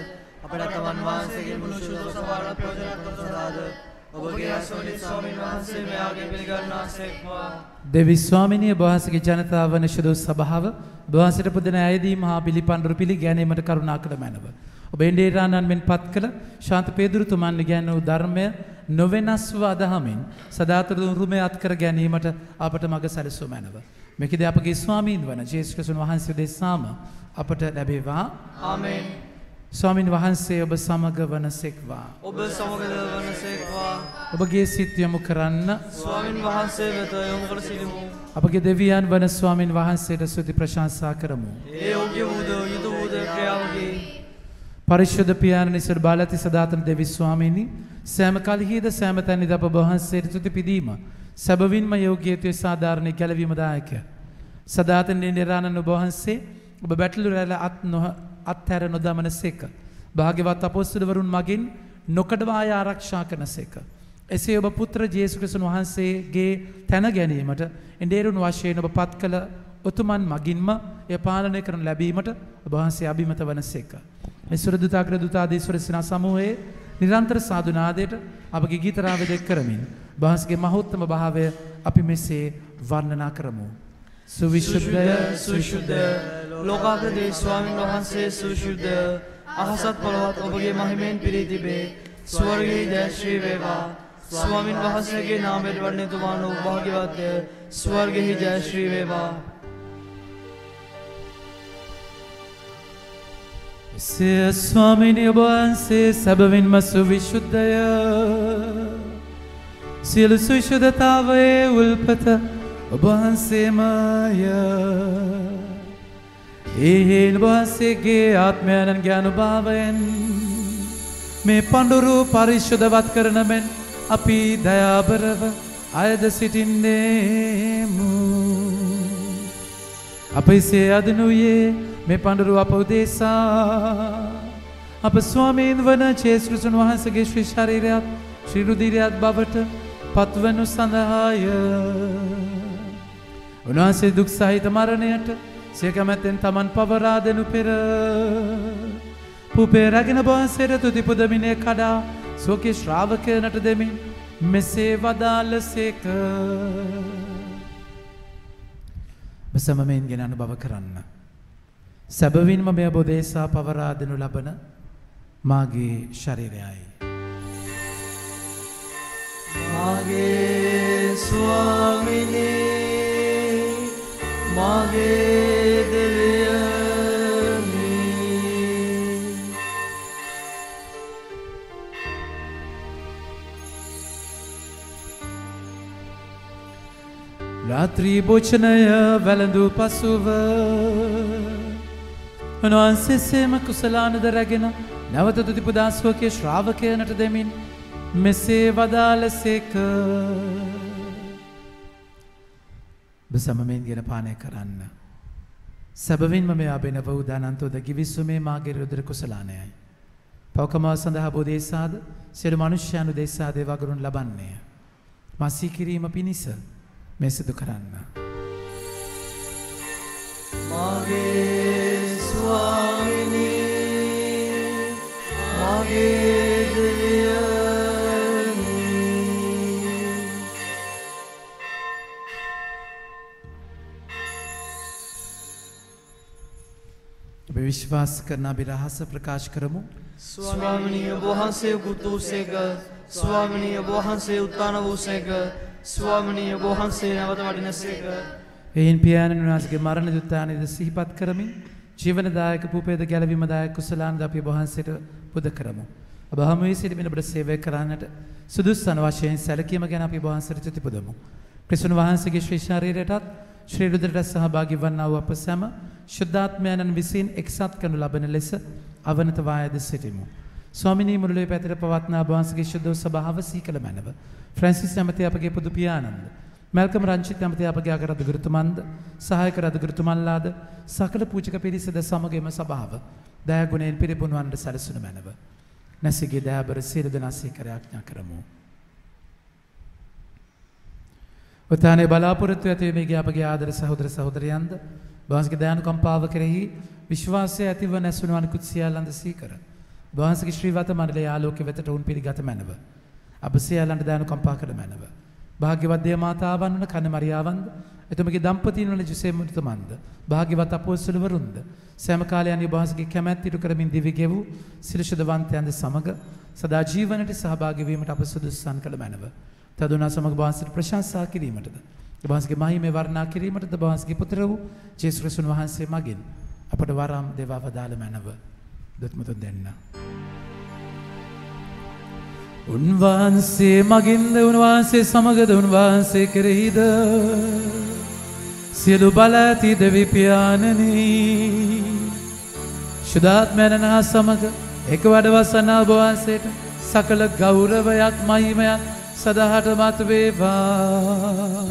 අපට තමන් වහන්සේගේ මුළු ශුද්ධ සවාල ප්‍රයෝජනක් කර සදාද ඔබගේ අසෝනිත් ස්වාමීන් වහන්සේ මෙයාගේ පිළිගන්නාසේක්වා. දෙවි ස්වාමිනිය වහන්සේගේ ජනතාව වන ශුද්ධ සභාව වහන්සේට පුදන ඇයදීම හා පිළිපන්දරු පිළිගැනීමට කරුණා කළ මැනව. ඔබ එඬේරාණන් මෙන් පත් කළ ශාන්ත පේදුරුතුමන් ගැන වූ ධර්මය නොවෙනස්ව අදහමින් සදාතෘ උරුමය අත්කර ගැනීමට අපට මඟ සැලසූ මැනව. මෙකද අපගේ ස්වාමීන් වන ජේසුස් ක්‍රිස්තුන් වහන්සේ දෙසාම අපට ලැබේවා. ආමේන්. ස්වාමීන් වහන්සේ ඔබ සමග වනසේක්වා. ඔබ සමගද වනසේක්වා. ඔබගේ සිත් යොමු කරන්න. ස්වාමීන් වහන්සේ වෙත යොමු කර සිටිමු. අපගේ දෙවියන් වන ස්වාමීන් වහන්සේට ස්තුති ප්‍රශංසා කරමු. ඒ යෝග්‍ය වූද යුතු වූද ක්‍රියාවකි. පරිශුද්ධ පියාණන් ඉස්සර බාලති සදාතන දෙවි ස්වාමීනි සෑම කලෙහිද සෑම තැනද අප වහන්සේට ස්තුති පිදීම සැබවින්ම යෝග්‍යත්වයේ සාධාරණ ගැලවීම දායකය. සදාතන නිරාණන් ඔබ වහන්සේ ඔබ බැටළු රැළ අත් නොහ අත්හැර නොදමනසේක. භාග්‍යවත් අපොස්තලවරුන් මගින් නොකඩවා ආරක්ෂා කරනසේක. එසේ ඔබ පුත්‍ර ජේසුස් ක්‍රිස්තුන් වහන්සේගේ තැන ගැනීමට එඬේරුන් වශයෙන් ඔබ පත් කළ උතුමන් මගින්ම එය පාලනය කරනු ලැබීමට ඔබ වහන්සේ අභිමත වනසේක. මේ සුර දුතාග්‍ර දුතාදීස්වර සිනා සමූහයේ නිරන්තර සාදුනාදයට අපගේ ගීත රාවය කරමින් වහන්සේගේ මහෝත්තම භාවය අපි මෙසේ වර්ණනා කරමු. සුවිශුද්ධය සුවිශුද්ධ ලෝකාග්‍රදී ස්වාමීන් වහන්සේ සුවිශුද්ධ අහසත් පොළොවත් ඔබගේ මහිමෙන් පිරී තිබේ. ස්වර්ගයේ ජය ශ්‍රී වේවා. ස්වාමීන් වහන්සේගේ නාමයෙන් වර්ණිතමාන වූ භාග්‍යවත්ය ස්වර්ගයේ ජය ශ්‍රී වේවා. සිය ස්වාමීනි ඔබ වහන්සේ සැබවින්ම සුවිශුද්ධය. සියලු සුවිශුද්ධතාවයේ උල්පත ඔබ වහන්සේමය. ඒ හේන් වහන්සේගේ ආත්මයන්ගේ අනුභවයෙන් මේ පඬුරු පරිශුද්ධවත් කරන මෙන් අපි දයාබරව අයද සිටින්නේමු. අප එසේ අදනුයේ මේ පඬුරු අප උදෙසා අප ස්වාමීන් වන ජේසුස් ක්‍රිස්තුන් වහන්සේගේ ශ්‍රී ශරීරයත් ශ්‍රී රුධිරයත් බවට පත්වනු සඳහාය. උන්වහන්සේ දුක් සහිත මරණයට සිය කැමැත්තෙන් තමන් පවරා දෙනු පෙර පුපේ රැගෙන වහන්සේට තුති පුදමිනේ කඩා ස්වකීය ශ්‍රාවකයනට දෙමින් මෙසේ වදාළසේක. සමමෙන් ගෙන අනුභව කරන්න. සැබවින්ම මෙය ඔබ උදෙසා පවරා දෙනු ලබන මාගේ ශරීරයයි. මාගේ ස්වාමිනේ මාගේ දෙවියනි රාත්‍රී භෝජනය වැළඳූ පසුව උන්වහන්සේ සේම කුසලානද රැගෙන නැවත තුති පුදා ස්වකීය ශ්‍රාවකයනට දෙමින් මෙසේ වදාළසේක. ඔබ සමමෙන් ගෙන පානය කරන්න. සැබවින්ම මේ අභිනව වූ දානන්තෝද ගිවිසුමේ මාගේ රුධිර කුසලානයයි. පවකමාව සඳහා ඔබ උදෙසාද සියලු මනුෂ්‍යයන් උදෙසාද ඒවා කරනු ලබන්නේ. මා සිහිකිරීම පිණිස මේ සිදු කරන්න. මාගේ ස්වාමිනේ මාගේ දෙවියනි ඔබ විශ්වාස කරන අපි රහස ප්‍රකාශ කරමු. ස්වාමිනී ඔබ වහන්සේ උතුසේක ස්වාමිනී ඔබ වහන්සේ උත්තාන වූසේක ස්වාමිනී ඔබ වහන්සේ නැවත වඩිනසේක. එයින් පියාණන් වහන්සේගේ මරණ දුත්තානේද සිහිපත් කරමින් ජීවනදායක පුපේද ගැලවීමදායක කුසලානද අපි ඔබ වහන්සේට පුද කරමු. ඔබ හැම විසිරිමින ඔබට සේවය කරන්නට සුදුස්සන වශයෙන් සැලකීම ගැන අපි ඔබ වහන්සේට තුති පුදමු. ක්‍රිස්තුන් වහන්සේගේ ශ්‍රී ශරීරයටත් ශ්‍රී රුධිරයට සහභාගී වන්නා වූ අප සැම ශුද්ධාත්මයන්න් විසින් එක්සත් කරනු ලබන ලෙස අවනත වායද සිටිමු. ස්වාමිනී මුළුල්ලේ පැතිර පවත්නා ඔබ වහන්සේගේ ශුද්ධ ස්වභාව සිහි කළ මැනව. ෆ්‍රැන්සිස් ඇමති අපගේ පුදු පියාණන්ද මැල්කම් රංචිත් ඇමති අපගේ අගරද ගුරුතුමන්ද සහායක රද ගුරුතුමන්ලාද සකල පූජක පිරිසද සමගම සභාව දයාගුණයෙන් පිරිපුන් වන්නට සැලසුණු මැනව. නැසිගේ දයාබර සියලු දෙනා සිහි ආඥා කරමු. උතානේ බලාපොරොත්තු ඇති වීමේ අපගේ ආදර සහෝදර සහෝදරයන්ද වහන්සේගේ දයානුකම්පාව කෙරෙහි විශ්වාසය ඇතිව නැසුණු අනිකුත් සියල්ලන්ද සිහි කර වහන්සේගේ ශ්‍රීවත මණ්ඩලයේ ආලෝකයේ වෙතට උන් පිළිගත මැනව. අප සියල්ලන්ට දාන කම්පා කළ මැනව. භාග්‍යවත් දේව මාතාවන් වන කන මරියාවන්ද එතුමගේ දම්පතීන් වන ජුසේම් මුතුමන්ද භාග්‍යවත් අපොස්තලවරුන්ද සෑම කාලයන් වහන්සේගේ කැමැත්ත ඉටු කරමින් දිවි ගෙවූ සිරිෂදවන්තයන්ද සමග සදා ජීවනට සහභාගී වීමට අප සුදුසුසන් කළ මැනව. තදුනා සමග වහන්සේට ප්‍රශංසා කිරීමටද වහන්සේගේ මහිමේ වර්ණනා කිරීමටද වහන්සේගේ පුත්‍ර වූ ජේසුස් ක්‍රිස්තුන් වහන්සේ මගින් අපට වරම් දේවා වදාළ මැනව. දොත්මුතුන් දෙන්න. උන්වහන්සේ මගින්ද උන්වහන්සේ සමගද උන්වහන්සේ කෙරෙහිද සියලු බල ඇති දෙවි පියාණනි ශුද්ධාත්මයන් හා සමග එක වඩවසන ඔබ වහන්සේට සකල ගෞරවයක් මහිමයක් සදාහටමත් වේවා.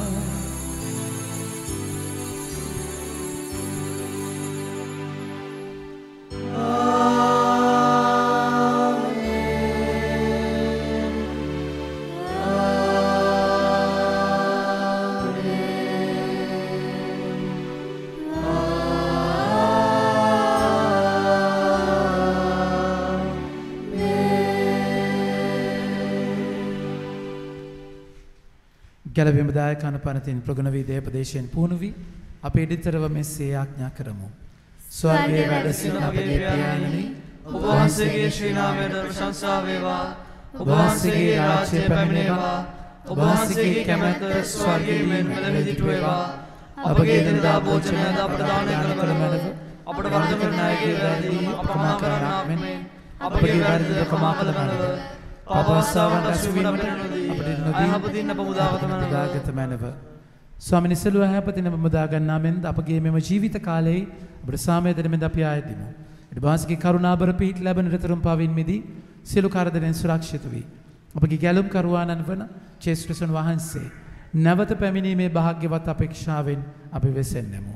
ගැලවීම දායක අනපනතින් ප්‍රගුණ වී දේපදේශයෙන් පුහුණු වී අපේ ඉදිතරව මෙසේ ආඥා කරමු. ස්වර්ගයේ වැඩ සිටින අපේ පියාණනි ඔබ වහන්සේගේ ශ්‍රී නාමයට ප්‍රශංසා වේවා. ඔබ වහන්සේගේ රාජ්‍ය පැමිණේවා. ඔබ වහන්සේගේ කැමැත්ත ස්වර්ගයේ මෙන් මෙලෙවිදිට වේවා. අපගේ දිනදා භෝජනය අපට දානය කළ මැනව අපට වරද කරන අයගේ වැරදි අපමා කරන්නාක් මෙන් අපගේ වැරදි අපමා කළ මැනව පාපවස්සාවන් රැස්වීමට අපට අයහපතින් අප මුදාගත මුදාගත මැනව. ස්වාමිනි සිළුව අයහපතින් අප මුදා ගන්නා මෙන්ද අපගේ මෙම ජීවිත කාලයේ අපට සාමය දෙන මෙන්ද අපි ආයදිමු. ඊට වහන්සේගේ කරුණාබර පිහිට ලැබෙන නිරතුරුම පවින් මිදී සියලු කරදරෙන් සුරක්ෂිත වී අපගේ ගැලුම් කරුවාණන් වන ජේසුස් ක්‍රිස්තුන් වහන්සේ නැවත පැමිණීමේ භාග්‍යවත් අපේක්ෂාවෙන් අපි වෙසෙන්නෙමු.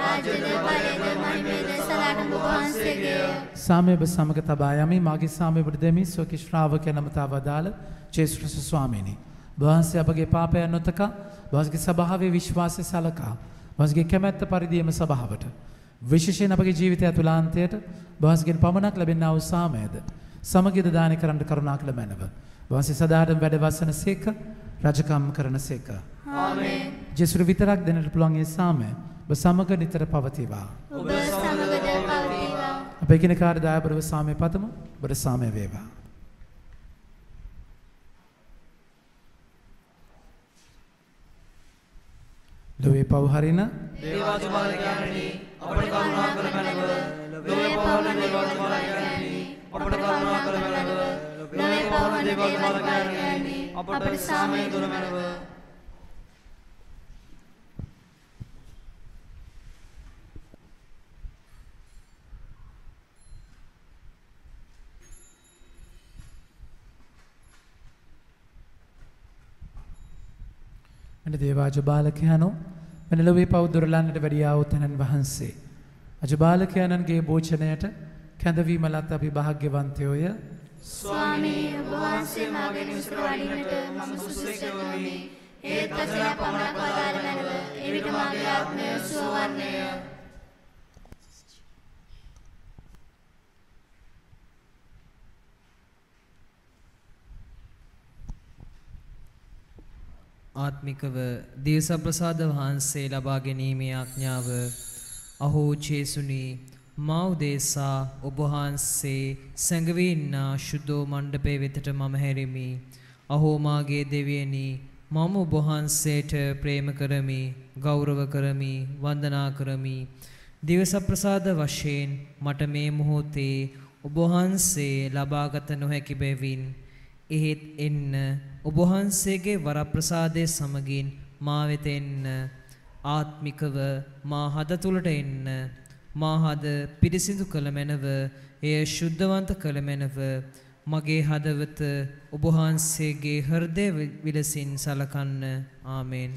සාමය ඔබ සමග තබා යමි. මාගේ සාමය ඔබට දෙමි. සෝකි ශ්‍රාවකයන් නමතාව දාල ජේසුස් ක්‍රිස්තුස් ස්වාමීනි. වහන්සේ අපගේ පාපයන් නොතකා වහන්සේගේ සභාවේ විශ්වාසය සලකා වහන්සේගේ කැමැත්ත පරිදිම සභාවට විශේෂයෙන් අපගේ ජීවිතය ඇතුළාන්තයට වහන්සේගෙන් පමණක් ලැබෙනා වූ සාමයද සමගියද දානය කරන්න කරුණා කළ මැනව. වහන්සේ සදාටම වැඩ වසන සේක රජකම් කරන සේක. ආමේන්. ජේසුස් විතරක් දෙන්නට පුළුවන් ඒ සාමය ඔබ සමග නිතර පවතිවා. ඔබ සමග පවතිවා. අපේ කිනකාර දායබරව සාමය පතමු. ඔබට සාමය වේවා. ලෝවේ පව හරින දේවාතුමාලකයන්නි අපට කරුණා කර මැනව. ලෝවේ පව හරින දේවාතුමාලකයන්නි අපට කරුණා කර මැනව. ලෝවේ පව හරින දේවාතුමාලකයන්නි අපට සාමය දුන මැනව. මෙන්න දේවාජ බාලකයන්ෝ මෙන්න ලෝවේ පව දුරලන්නට වැඩියා වූ තැනන් වහන්සේ අජබාලකයන්න්ගේ භෝජනයට කැඳවීම ලත් අපි භාග්‍යවන්තයෝය. ස්වාමී ඔබ වහන්සේ මාගේ නිවසට වඩින්නට මම සුදුසුකම් වෙමි. ඒත් වචනයක් පමණක් වදාළ මැනව. එවිට මාගේ ආත්මය සුවවන්නේය. ආත්මිකව දේවසප්‍රසාද වහන්සේ ලබා ගැනීමේ ආඥාව අහෝ ජේසුනි මා උදෙසා ඔබ වහන්සේ සැඟවී ඉන්නා ශුද්ධෝ මණ්ඩපේ වෙතට මම හැරෙමි. අහෝ මාගේ දෙවියනි මම ඔබ වහන්සේට ප්‍රේම කරමි, ගෞරව කරමි, වන්දනා කරමි. දේවසප්‍රසාද වශයෙන් මට මේ මොහොතේ ඔබ වහන්සේ ලබාගත නොහැකි බැවින් එහෙත් එන්න ඔබ වහන්සේගේ වරප්‍රසාදයේ සමගින් මා වෙත එන්න. ආත්මිකව මා හද තුලට එන්න. මා හද පිරිසිදු කළ මැනව, එය ශුද්ධවන්ත කළ මැනව. මගේ හදවත ඔබ වහන්සේගේ හෘදය විලසින් සලකන්න. ආමේන්.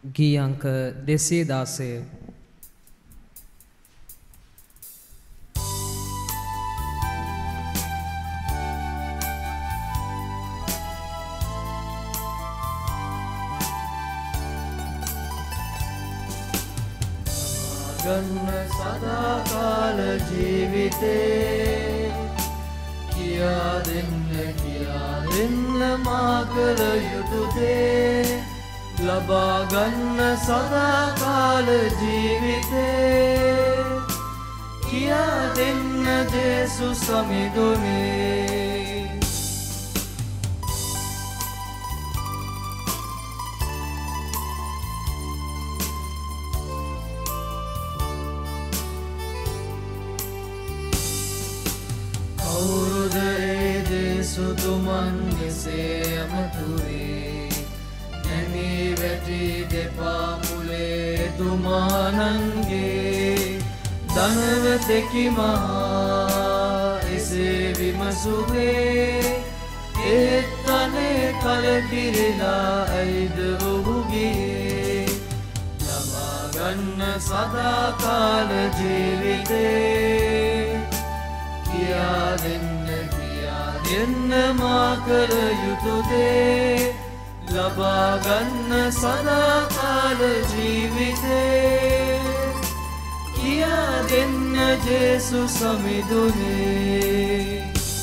ගී අංක දෙසිය දාසය. ගන්න සදාකාල ජීවිතේ කියා දෙන්න කියා දෙන්න මා කළ යුතු දේ ලබා ගන්න සදාකාල ජීවිතේ කියා දෙන්න ජේසුස් සමිඳුනේ සුතුමන් එසේ අමතුවේ නැමී වැටි දෙපා මුලේ තුමානන්ගේ ධනවතෙකි මහා එසේ විමසුවේ ඒත් අනේ කලකිරිලා ඇයිද ඔහුගේ ලබා ගන්න සදාකාල ජීවිතේ කියා දෙන්න දෙන්න මා කළ යුතු දේ ලබා ගන්න සදාකාල ජීවිතේ කියා දෙන්න ජේසුස් සමිඳුනේ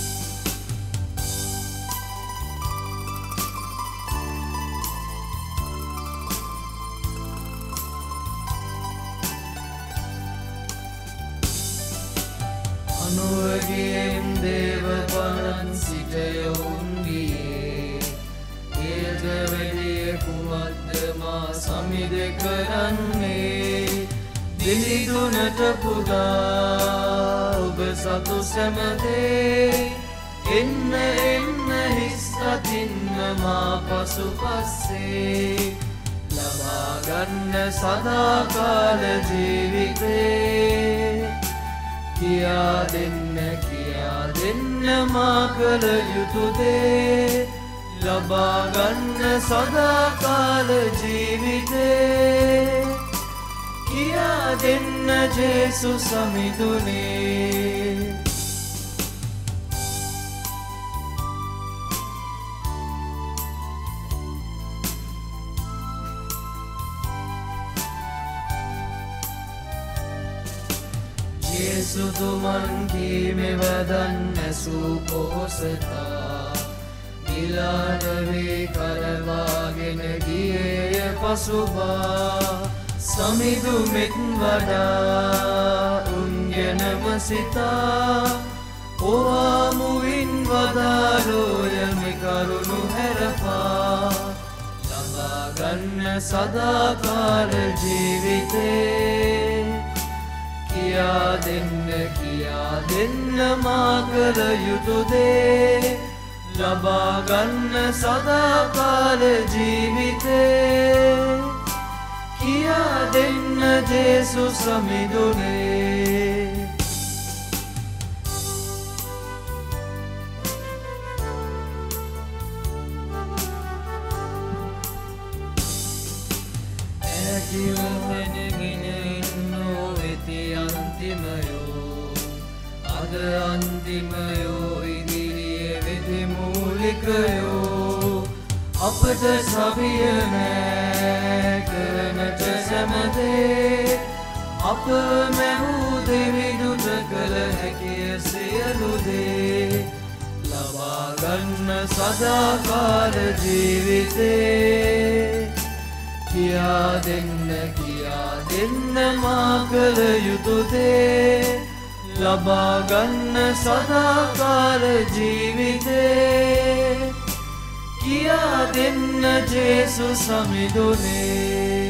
අනුවගියෙන් දේවපනන් සිට යොවුන්ගේ ඒට වැඩිය කුමක්ද මා සමිද කරන්නේ දිලිදුනට පුදා ඔබ සතු සැමදේ එන්න එන්න හිස් අතින්ම මා පසු පස්සේ ලබා ගන්න සදාකාල ජීවිතේ කියා දෙන්න කියා දෙන්න මා කළ යුතු දේ ලබා ගන්න සදාකාල ජීවිතේ කියා දෙන්න ජේසුස් සමිඳුනේ සුතුමන් කීමෙවදන් ඇසූ පොහොසතා ඉලානවේ කරවාගෙන ගියේය පසුබා සමිඳු මෙත් වඩා උන්ගෙනම සිතා ඔවාමුවින් වදාළෝය මෙ කරුණු හැරපා ලබා ගන්න සදාකාල ජීවිතේ කියා දෙන්න කියා දෙන්න මා කළ යුතු දේ ලබා ගන්න සදාකාල ජීවිතේ කියා දෙන්න ජේසුස් සමිඳුනේ අද අන්තිමයෝ ඉදිරියේ වෙති මූලිකයෝ අපට සවිය නෑ කරනට සැමදේ අප මැවූ දෙවිදුට කළ හැකිය සියලු දේ ලබා ගන්න සදාකාල ජීවිතේ කියා දෙන්න කියා දෙන්න මා කළ යුතු දේ ලබා ගන්න සදාකාල ජීවිතේ කියා දෙන්න ජේසුස් සමිඳුනේ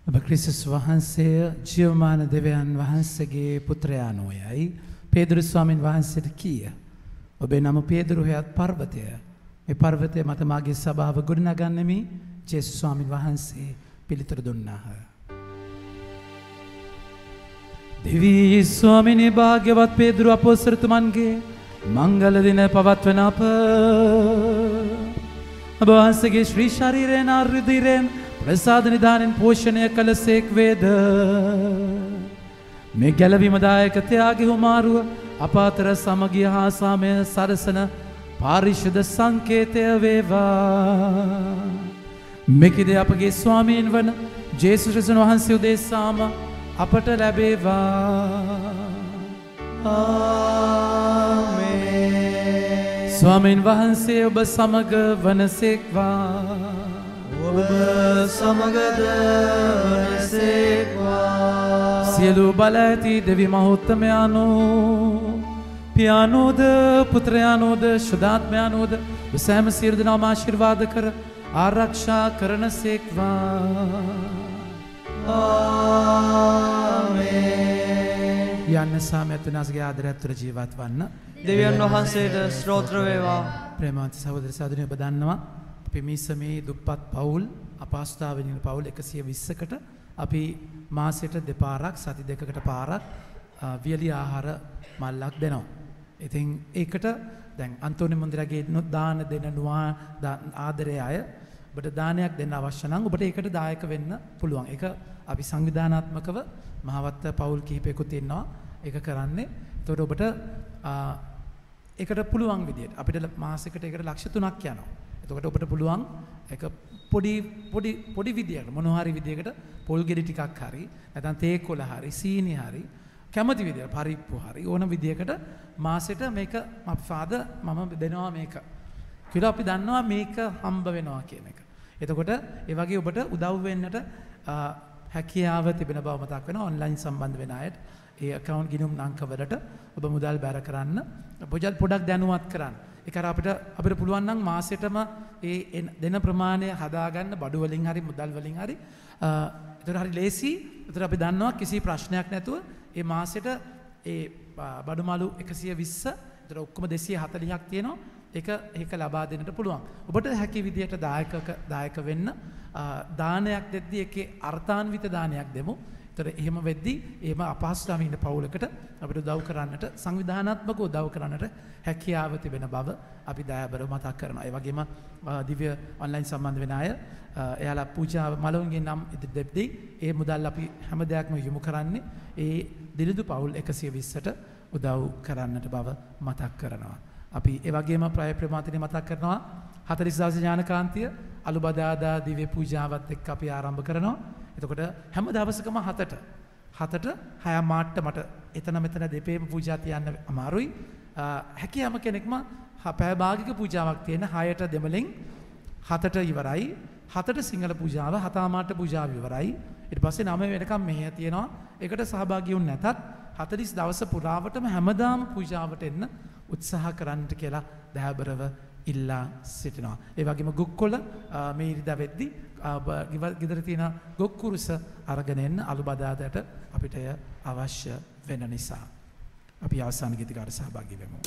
ඔබ ක්‍රිස්තුස් වහන්සේ ජීවමාන දෙවියන් වහන්සේගේ පුත්‍රයාණෝයයි පේදුරු ස්වාමීන් වහන්සේට කීය. ඔබේ නම පේදුරු හේත් පර්වතය. මේ පර්වතය මත මාගේ සභාව ගොඩනගන්නෙමි. ජේසුස් ස්වාමීන් වහන්සේ පිළිතුරු දුන්නාහ. දෙවී ස්වාමිනේ භාග්‍යවත් පේදුරු අපොස්තලතුමන්ගේ මංගල දින පවත්වන අප ඔබ වහන්සේගේ ශ්‍රී ශරීරයෙන් ආරුධිරෙන් ප්‍රසාද නිදානෙන් පෝෂණය කළසේක් වේද. මේ ගැලවීමදායක ත්‍යාගී හුමාරුව අප අතර සමගිය හා සාමය සරසන පාරිශුද්ධ සංකේතය වේවා. මෙකිද අපගේ ස්වාමීන් වන ජේසුස් ක්‍රිස්තුස් වහන්සේ උදෙසාම අපට ලැබේවා. ආමේන්. ස්වාමීන් වහන්සේ ඔබ සමග වනසේක්වා. ඔබ සමගද වනසේක්වා. සියලු බල ඇති දෙවි මහෝත්තමයාණෝ පියාණෝද පුත්‍රයාණෝද ශුද්ධාත්මයාණෝද සෑම සියලු දෙනාම ආශිර්වාද කර ආරක්ෂා කරනසේක්වා. ආමේන්. යන්න සාමයතුනාස්ගේ ආදරයත්වර ජීවත් වන්න දෙවියන් වහන්සේට ස්තෝත්‍ර වේවා. ප්‍රේමවන්ත සහෝදර සහෝදරියෝ ඔබ දන්නවා අපි මේ සමේ දුප්පත් පවුල් අපහසුතාවයෙන් ඉන්න පවුල් එකසිය විස්සකට අපි මාසෙට දෙපාරක් සති දෙකකට පාරක් වියලි ආහාර මල්ලක් දෙනවා. ඉතින් ඒකට දැන් අන්තෝනි මන්දිරගේ දාන දෙන නුවා ආදරේ අය ඔබට දානයක් දෙන්න අවශ්‍ය නම් ඔබට ඒකට දායක වෙන්න පුළුවන්. ඒක අපි සංවිධානාත්මකව මහවත්ත පවුල් කිහිපයකුත් ඉන්නවා. ඒක කරන්නේ. ඒතකොට ඔබට ඒකට පුළුවන් විදියට අපිට මාසෙකට ඒකට ලක්ෂ තුනක් යනවා. එතකොට ඔබට පුළුවන් ඒක පොඩි පොඩි පොඩි විදියකට මොනවා හරි විදියකට පොල් ගෙඩි ටිකක් හරි නැත්නම් තේ කොළ හරි සීනි හරි කැමති විදියට පරිප්පු හරි ඕන විදියකට මාසෙට මේක අපේ ෆාදර් මම දෙනවා මේක කියලා අපි දන්නවා මේක හම්බ වෙනවා කියන එක. එතකොට ඒ වගේ ඔබට උදව් වෙන්නට හැකියාව තිබෙන බව මතක් වෙනවා. ඔන්ලයින් සම්බන්ධ වෙන අයට ඒ account ගිණුම් අංක වලට ඔබ මුදල් බැර කරන්න පොඩක් දැනුවත් කරන්න. ඒක අර අපිට අපිට පුළුවන් නම් මාසෙටම ඒ දෙන ප්‍රමාණය හදාගන්න බඩු වලින් හරි මුදල් වලින් හරි ඒතර හරි ලේසි. ඒතර අපි දන්නවා කිසි ප්‍රශ්නයක් නැතුව ඒ මාසෙට ඒ බඩු මාළු එකසිය විස්ස ඒතර ඔක්කොම දෙසිය හතළිහක් තියෙනවා. ඒක ඒක ලබා දෙන්නට පුළුවන්. ඔබට හැකි විදියට දායක දායක වෙන්න දානයක් දෙද්දී ඒකේ අර්ථාන්විත දානයක් දෙමු. ඒතර එහෙම වෙද්දී එහෙම අපහසුතාවමින් ඉන්න පවුලකට අපිට උදව් කරන්නට සංවිධානාත්මක උදව් කරන්නට හැකියාව තිබෙන බව අපි දයාබරව මතක් කරනවා. ඒ වගේම දිව්‍ය ඔන්ලයින් සම්බන්ධ වෙන අය එයාලා පූජා මලවුන්ගේ නම් ඉදිරි දෙද්දී ඒ මුදල් අපි හැම දෙයක්ම යොමු කරන්නේ ඒ දිලිදු පවුල් එකසිය විස්සට උදව් කරන්නට බව මතක් කරනවා. අපි ඒ වගේම ප්‍රය ප්‍රමාතිනේ මතක් කරනවා හතළිස් දවසේ ඥානකාන්තිය අලුබදාදා දිව්‍ය පූජාවත් එක්ක අපි ආරම්භ කරනවා. එතකොට හැම දවසකම හතට හතට හය මාට්ට මට එතන මෙතන දෙපේම පූජා තියන්න අමාරුයි. හැකියාම කෙනෙක්ම පැය භාගික පූජාවක් තියෙන හයට දෙමළෙන් හතට ඉවරයි. හතට සිංහල පූජාව හතාමාට පූජාව ඉවරයි. ඊට පස්සේ නවය වෙනකම් මෙහෙය තියෙනවා. ඒකට සහභාගී වුණ නැතත් හතළිස් දවස පුරාවටම හැමදාම පූජාවට එන්න උත්සාහ කරන්නට කියලා දයාබරව ඉල්ලා සිටිනවා. ඒ වගේම ගොක්කොළ මේ ඉරිදා වෙද්දී ගෙදර තියෙන ගොක්කුරුස අරගෙන එන්න අලුබදාදට අපිට එය අවශ්‍ය වෙන නිසා අපි අවසාන ගීතිකාට සහභාගී වෙමු.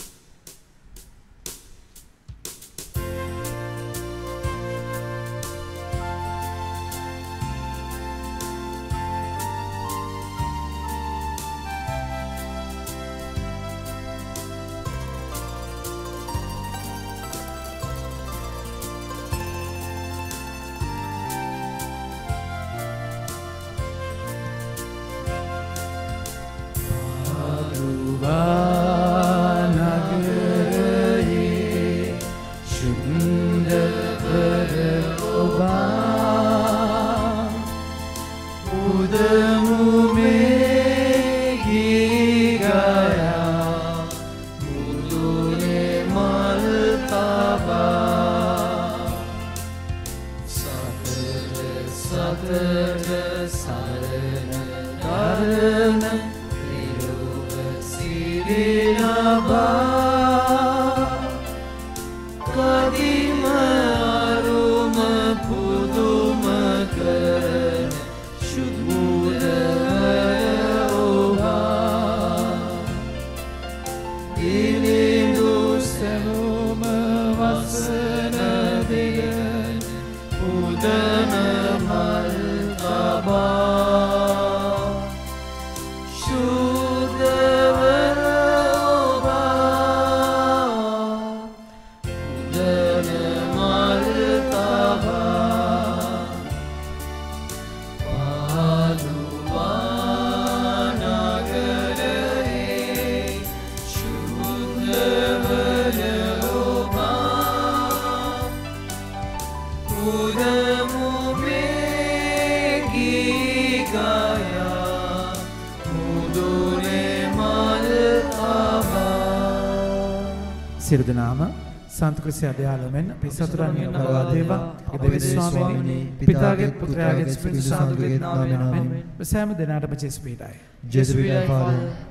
Should උදන මල් තබා ශුද්ධවර ඔබා උදන මල් තබා පාදුවා නගරේ ශුද්ධවර ඔබා උදමු මේ ගීගයා මුදුනේ මල් තබා සියලු දෙනාම සන්ත ක්‍රිස්ති අධ්‍යාලමෙන් අපි සතුටන් වෙනවා දේවා දෙවියන් ස්වාමීනි පිතාගේ පුත්‍රයාගේ ස්පිරිතු සාන්තුගේ නාමයෙන් සෑම දිනකටම ජේසු පීඩයි Jesus be our Father.